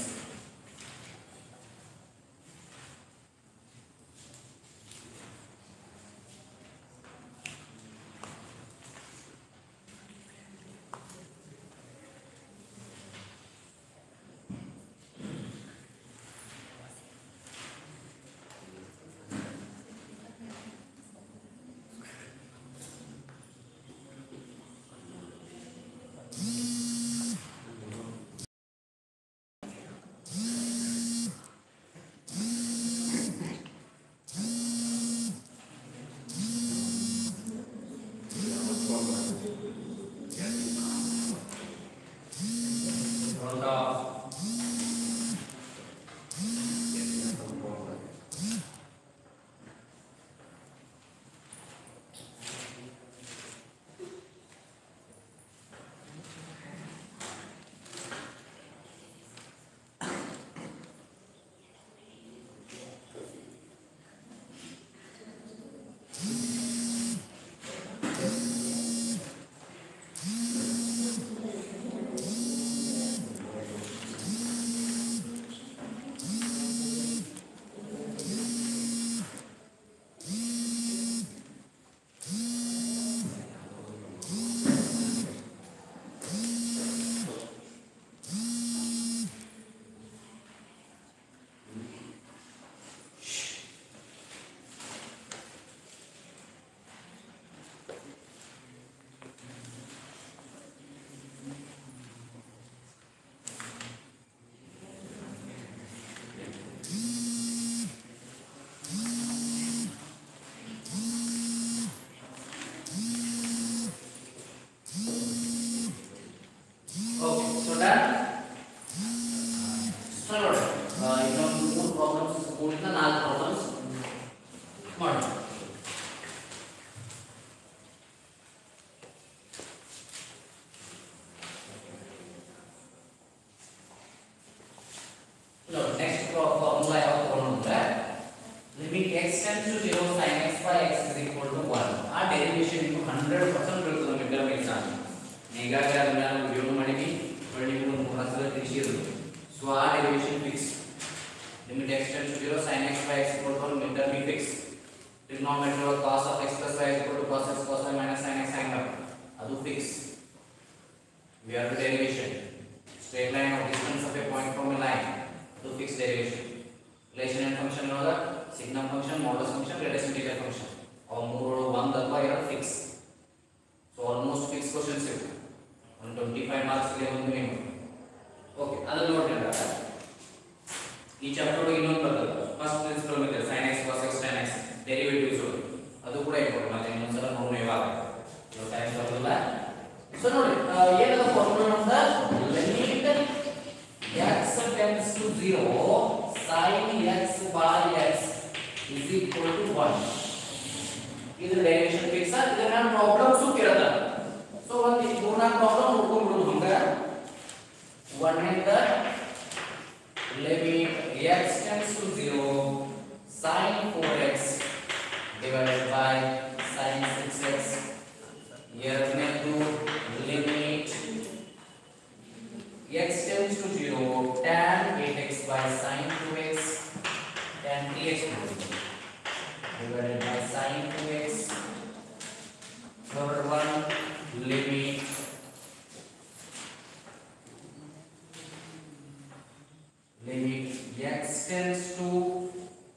limit x tends to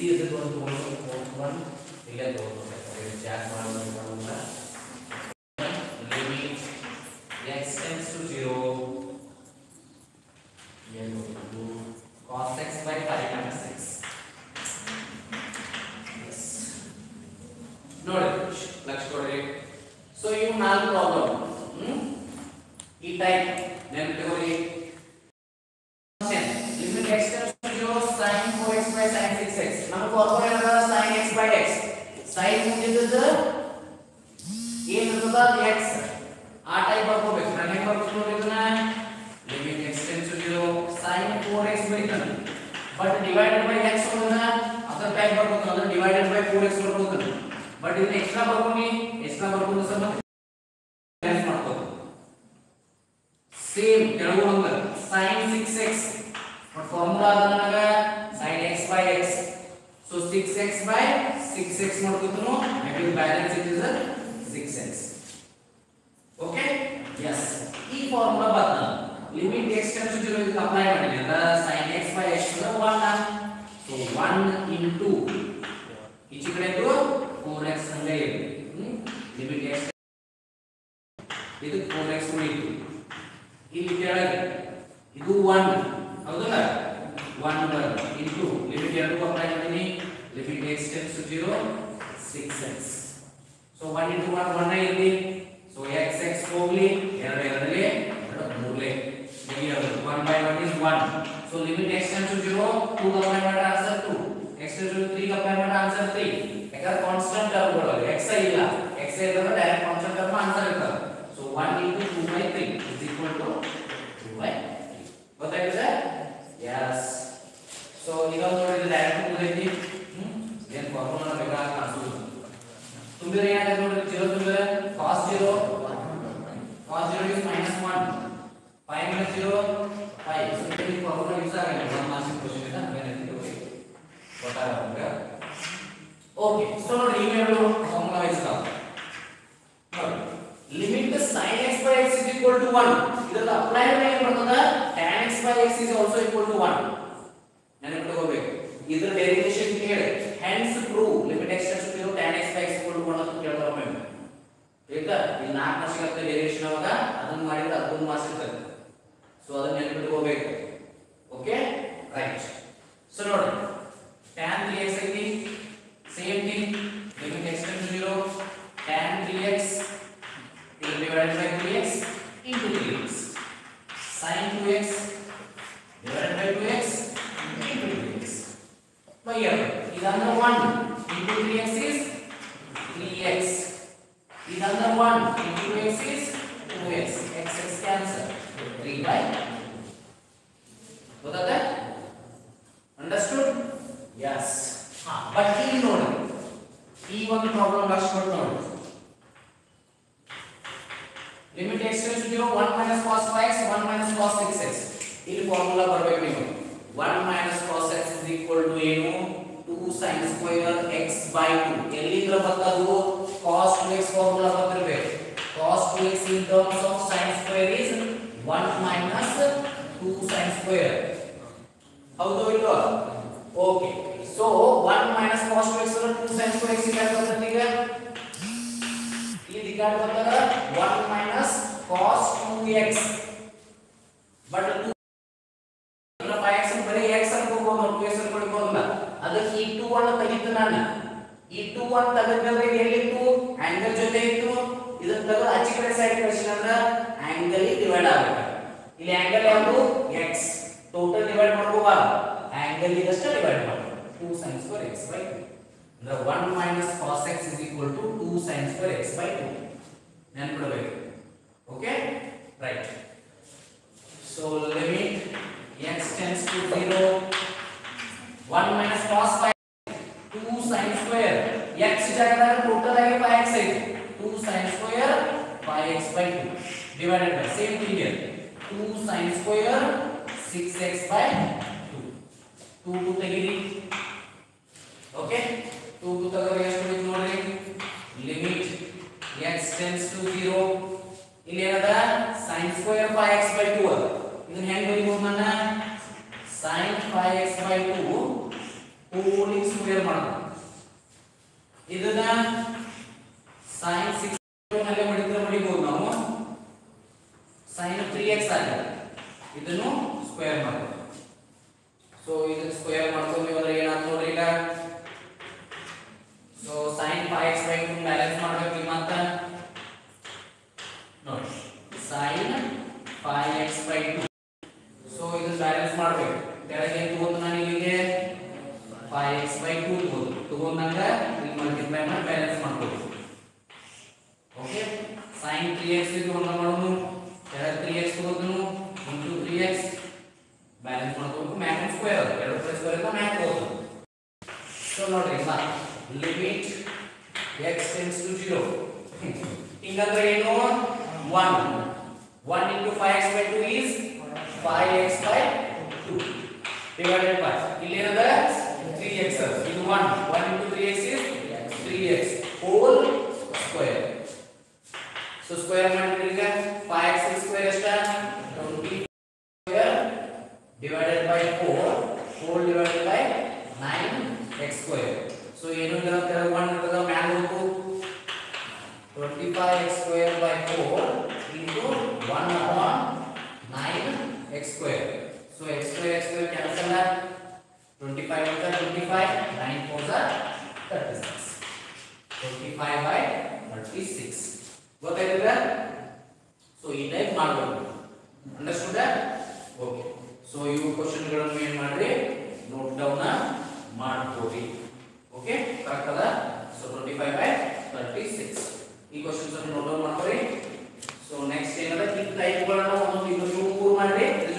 ಈಸಿ ಇದ್ರೆ ಒಂದು ಫೋರ್ತ್ ಒನ್ ಇಲ್ಲೇ ತಗೋಬೇಕು ಚಾಟ್ ಮಾಡೋಣ limit x tends to 0 cos x by 5 minus 6 yes ನೋಡಿ ಲಕ್ಷ ಕೊಡ್ರಿ ಸೊ ಇವು ನಾಲ್ಕು ಪ್ರಾಬ್ಲಮ್ ಈ ಟೈಪ್ ನೆನಪಿಟ್ಕೊಳ್ಳಿ limit x tends to 0 sin 4x by sin 6x ನಮ್ಮ ಫಾರ್ಮುಲಾ ಏನದ sin x by x sin ಮುಂದಿದ್ದದ ಏನಿರ್ತದ x ಆ ಟೈಪ್ ಬರ್ಕೋಬೇಕು ನಾನು ಹೆಂಗ್ ಬರ್ಕೋಬೇಕು ನೋಡಿ ಇದನ್ನ limit x tends to 0 sin 4x ಬರೀತಾನೆ ಬಟ್ ಡಿವೈಡೆಡ್ ಬೈ x ಹೋಗೋಣ ಅದರ ಟೈಪ್ ಬರ್ಕೋಬೇಕು ಅಂದ್ರೆ ಡಿವೈಡೆಡ್ ಬೈ 4x ಬರ್ಕೋಬೇಕು ಬಟ್ ಇದನ್ನ ಎಕ್ಸ್ಟ್ರಾ ಬರ್ಕೊಂಡು ಸಂಬಂಧ ಬ್ಯಾಲೆನ್ಸ್ ಮಾಡ್ಕೋಬೇಕು ಸೇಮ್ ಕೆಳಗೂ ಹಂಗ sin 6x ಬಟ್ ಫಾರ್ಮುಲಾ ಅದ ನನಗ sin x by x so 6x by 6x ಮಾಡ್ಕೋತನು maybe balance it is 6x okay yes ಈ ಫಾರ್ಮುಲಾ ಬಂತ ಲಿಮಿಟ್ x tends to 0 ಇದಕ್ಕೆ ಅಪ್ಲೈ ಮಾಡಿದ್ರೆ ಅಂದ್ರೆ sin x by x ಅಂದ್ರೆ 1 so 1 into ಈಚೆ ಕಡೆ ಇದು 4x ಹಂಗೆ ಇದೆ ಲಿಮಿಟ್ x ಇದು 4x ಉಳಿತು ಇಲ್ಲಿ ಕೆಳಗೆ ಇದು 1 ಹೌದಲ್ಲ 1 ಬರುತ್ತೆ into ಲಿಮಿಟ್ ಎರಡು ಅಪ್ಲೈ ಮಾಡಿನಿ limit x tends to 0 6x so 1 into 1 1 ಇಲ್ಲಿ so x x ಹೋಗ್ಲಿ ಎರಡರಲ್ಲಿ ಮೂರಲೆ ಈಗ 1 by 1 is 1 so limit x tends to 0 2 apply ಮಾಡಿದ್ರೆ answer 2 x tends to 3 apply ಮಾಡಿದ್ರೆ ಆನ್ಸರ್ 3 ಯಾಕಂದ್ರೆ ಕಾನ್ಸ್ಟೆಂಟ್ ಟರ್ಮ್ ಗಳು x ಇಲ್ಲ x ಇದ್ರೆ ಡೈರೆಕ್ಟ್ ಕಾನ್ಸ್ಟೆಂಟ್ ಟರ್ಮ್ ಆನ್ಸರ್ ಇರ್ತದೆ so 1 into 2 by 3 is equal to 2 by 3 ಗೊತ್ತಾಯ್ತದೆ yes so ಈಗ ನೋಡಿ ಡೈರೆಕ್ಟ್ ಮುಗಿದೈತಿ ಏನು ಫಾರ್ಮುಲಾ ಬೇಕಾ ಕಾಣಿಸೋದು ತುಂಬಿದ್ರೆ ಏನಾಗುತ್ತೆ ನೋಡಿ 0 ತುಂಬಿದ್ರೆ cos 0 is minus 1 5 minus 0 5 so this formula use ಆಗಲ್ಲ one marks question ಇದೆ ನೆನಪಿಟ್ಟು ಹೋಗಿ ಗೊತ್ತಾಗುತ್ತೆ ಓಕೆ ಸೊ ನೋಡಿ ಇವೆರಡು ಫಾರ್ಮುಲಾ ವೈಸ್ ನೋಡಿ limit sin x by x is equal to 1 ಇದರ ಅಪ್ಲೈ ಮಾಡಿದ್ರೆ ಏನು ಬರ್ತದ tan x by x is also equal to 1 ನೆನಪಿಟ್ಟು ಹೋಗಬೇಕು ಇದರ ಡೆರಿವೇಶನ್ ಕೇಳಿ hence prove limit x tends to 0 tan x by x equal to 1 ಅಂತ ಕೇಳ್ತಾರೆ ಮ್ಯಾಮ್ ಈಗ ಈ 4 ವರ್ಷಗಳ ಡೆರಿವೇಶನ್ ಅವಾಗ ಅದನ್ನ ಮಾಡಿದ್ರೆ ಅದನ್ನ ಮಾರ್ಕ್ಸ್ ಇರ್ತದೆ ಸೊ ಅದನ್ನ ನೆನಪಿಟ್ಕೋಬೇಕು ಓಕೆ ರೈಟ್ ಸೊ ನೋಡಿ tan 3x ಐತಿ same thing limit x tends to 0 tan 3x is divided by 3x into 3x sin 2x divided by 2x into 3x by here ಇದನ್ನ 1 into 3x is 3x ಇದನ್ನ 1 into 2x is 2x x x cancel 3 by ಗೊತ್ತಾಯ್ತಾ ಅಂಡರ್ಸ್ಟುಡ್ yes ಬಟ್ ಇಲ್ಲಿ ನೋಡಿ ಈ ಒಂದು ಪ್ರಾಬ್ಲಮ್ ಲಕ್ಷ ಕೊಟ್ಟು ನೋಡಿ limit x tends to 0 1 minus cos 5x 1 minus cos 6x ಇಲ್ಲಿ ಫಾರ್ಮುಲಾ ಬರಬೇಕು ನೀವು 1 minus cos x is equal to ಏನು 2 sin square x by 2 ಎಲ್ಲಿಂದ ಬಂತದು cos 2x ಫಾರ್ಮುಲಾ ಬಂದಿರಬೇಕು cos 2x in terms of sin square is 1 minus 2 sin square ಹೌದು ಇಲ್ವಾ okay so 1 minus cos 2x 2 sin square x ಈಗ ಬರ್ತದೆ ಈಗ ಈ ದಿಕ್ಕಾಟ ಬಂದಾಗ 1 minus cos 2x but 2 5x ಬರೀ x ಅನ್ಕೋಬಹುದು 2x ಅನ್ಕೊಳ್ಳೋದಿಲ್ಲ ಅದಕ್ಕೆ ಈ 2 ಅನ್ನು ತೆಗಿತು ನಾನು ಈ 2 ಅನ್ನು ತೆಗೆದ್ರೆ ಎಲ್ಲಿತ್ತು ಆಂಗಲ್ ಜೊತೆ ಇತ್ತು ಇದನ್ನ ತೆಗೆದು ಆಚೆ ಕಡೆ ಸೈಡ್ ಕಳಿಸಿದ್ರೆ ಆಂಗಲ್ ಡಿವೈಡ್ ಆಗುತ್ತೆ ಇಲ್ಲಿ ಆಂಗಲ್ ಯಾವುದು x ಟೋಟಲ್ ಡಿವೈಡ್ ಮಾಡ್ಕೋಬಾರದು ಆಂಗಲ್ ಇದಷ್ಟೇ ಡಿವೈಡ್ ಮಾಡಬೇಕು 2 sin square x by 2 ಅಂದ್ರೆ 1 minus cos x is equal to 2 sin square x by 2 ನೆನಪಿಡಬೇಕು okay right so limit x tends to 0 1 minus cos 5 2 sin square x ಜಾಗದಾಗ ಟೋಟಲ್ ಆಗಿ 5x ಐತಿ 2 sin square 5x by 2 divided by same thing here 2 sin square 6x by 2 2 ತೆಗಿರಿ ಓಕೆ 2 ತೆಗೆದ್ರೆ ಎಷ್ಟು ಉಳಿತು ನೋಡ್ರಿ ಲಿಮಿಟ್ x tends to 0 ಇಲ್ಲಿ ಏನದ sin square 5x by 2 ಇದನ್ನ ಹೆಂಗ್ ಬರೀಬಹುದು ನಾನು sin 5x by 2 whole square square ಮಾಡೋಣ ಇದನ್ನ sin 6 ನಲ್ಲೇ ಮಡಿಬಹುದು ನಾವು sin 3x ಆಗಿದೆ ಇದನ್ನು ಸ್ಕ್ವೇರ್ ಮಾಡೋಣ ಸೊ ಇದನ್ನ ಸ್ಕ್ವೇರ್ ಮಾಡ್ತೀವಿ ಅಂದ್ರೆ ಏನಾಗ್ತದೆ ನೋಡ್ರಿ ಈಗ ಸೊ sin 5x/2 ಬ್ಯಾಲೆನ್ಸ್ ಮಾಡಬೇಕು ಈಗ ಮತ್ತೆ ನೋಡಿ sin 5x/2 ಸೊ ಇದನ್ನ ಬ್ಯಾಲೆನ್ಸ್ ಮಾಡಬೇಕು ಕೆಳಗೆ ಏನು ತಗೊಂಡು ನಾನು ಇಲ್ಲಿಗೆ 5x/2 ತಗೊಂಡಾಗ ಇಲ್ಲಿ ಮಲ್ಟಿಪ್ಲೈ ಮಾಡಿ ಬ್ಯಾಲೆನ್ಸ್ ಮಾಡ್ಕೋಬೇಕು ಓಕೆ sin 3x ಇದು ಒಂದು ಮಾಡೋದು ಕೆಳಗೆ 3x ತಗೊಂಡು into 3x ಬ್ಯಾಲೆನ್ಸ್ ಮಾಡ್ಕೋಬೇಕು ಮ್ಯಾಕ್ ಸ್ಕ್ವೇರ್ ಅದು ಎರಡು ಪ್ಲಸ್ ಸ್ಕ್ವೇರ್ ಇಂದ ಮ್ಯಾಕ್ ಹೋಗೋದು ಸೊ ನೋಡ್ರಿ ಈಗ ಲಿಮಿಟ್ x tends to 0 ಹಿಂಗಂದ್ರೆ ಏನು 1 1 into 5x/2 is 5x/2 divided by ಇಲ್ಲಿ ಏನದ 3x ಇದು 1 into 3x is 3x whole square so square ಮಾಡಿದ್ರೆ ಈಗ 5x square ಎಷ್ಟ 20 square divided by 4 whole divided by 9x square so ಏನು ಇದರ ಕೆಳಗೆ 1 ಇರ್ತದ ಮ್ಯಾಲ ಹೋಗು 25x square by 4 into 1 upon 9x square so x square cancel 25 into 25 9 4s are 36 25 by 36 ಗೊತ್ತಾಯ್ತಾ ಸೊ ಈ ಟೈಪ್ ಮಾಡಬಹುದು ಅಂಡರ್ಸ್ಟುಡ್ ಓಕೆ ಸೊ ಇವು ಕ್ವೆಶ್ಚನ್ ಗಳನ್ನು ಏನು ಮಾಡ್ರಿ ನೋಟ್ ಡೌನ್ ಮಾಡ್ಕೊಳ್ಳಿ ಓಕೆ ಕರೆಕ್ಟ್ ಅದ ಸೊ 25 by 36 ಈ ಕ್ವೆಶ್ಚನ್ಸ್ ಅನ್ನು ನೋಟ್ ಡೌನ್ ಮಾಡ್ಕೊಳ್ಳಿ ಸೊ ನೆಕ್ಸ್ಟ್ ಏನದ ಈ ಟೈಪ್ ಗಳನ್ನು ಒಂದೊಂದು ಇದು ಮೂರು ಮಾಡ್ರಿ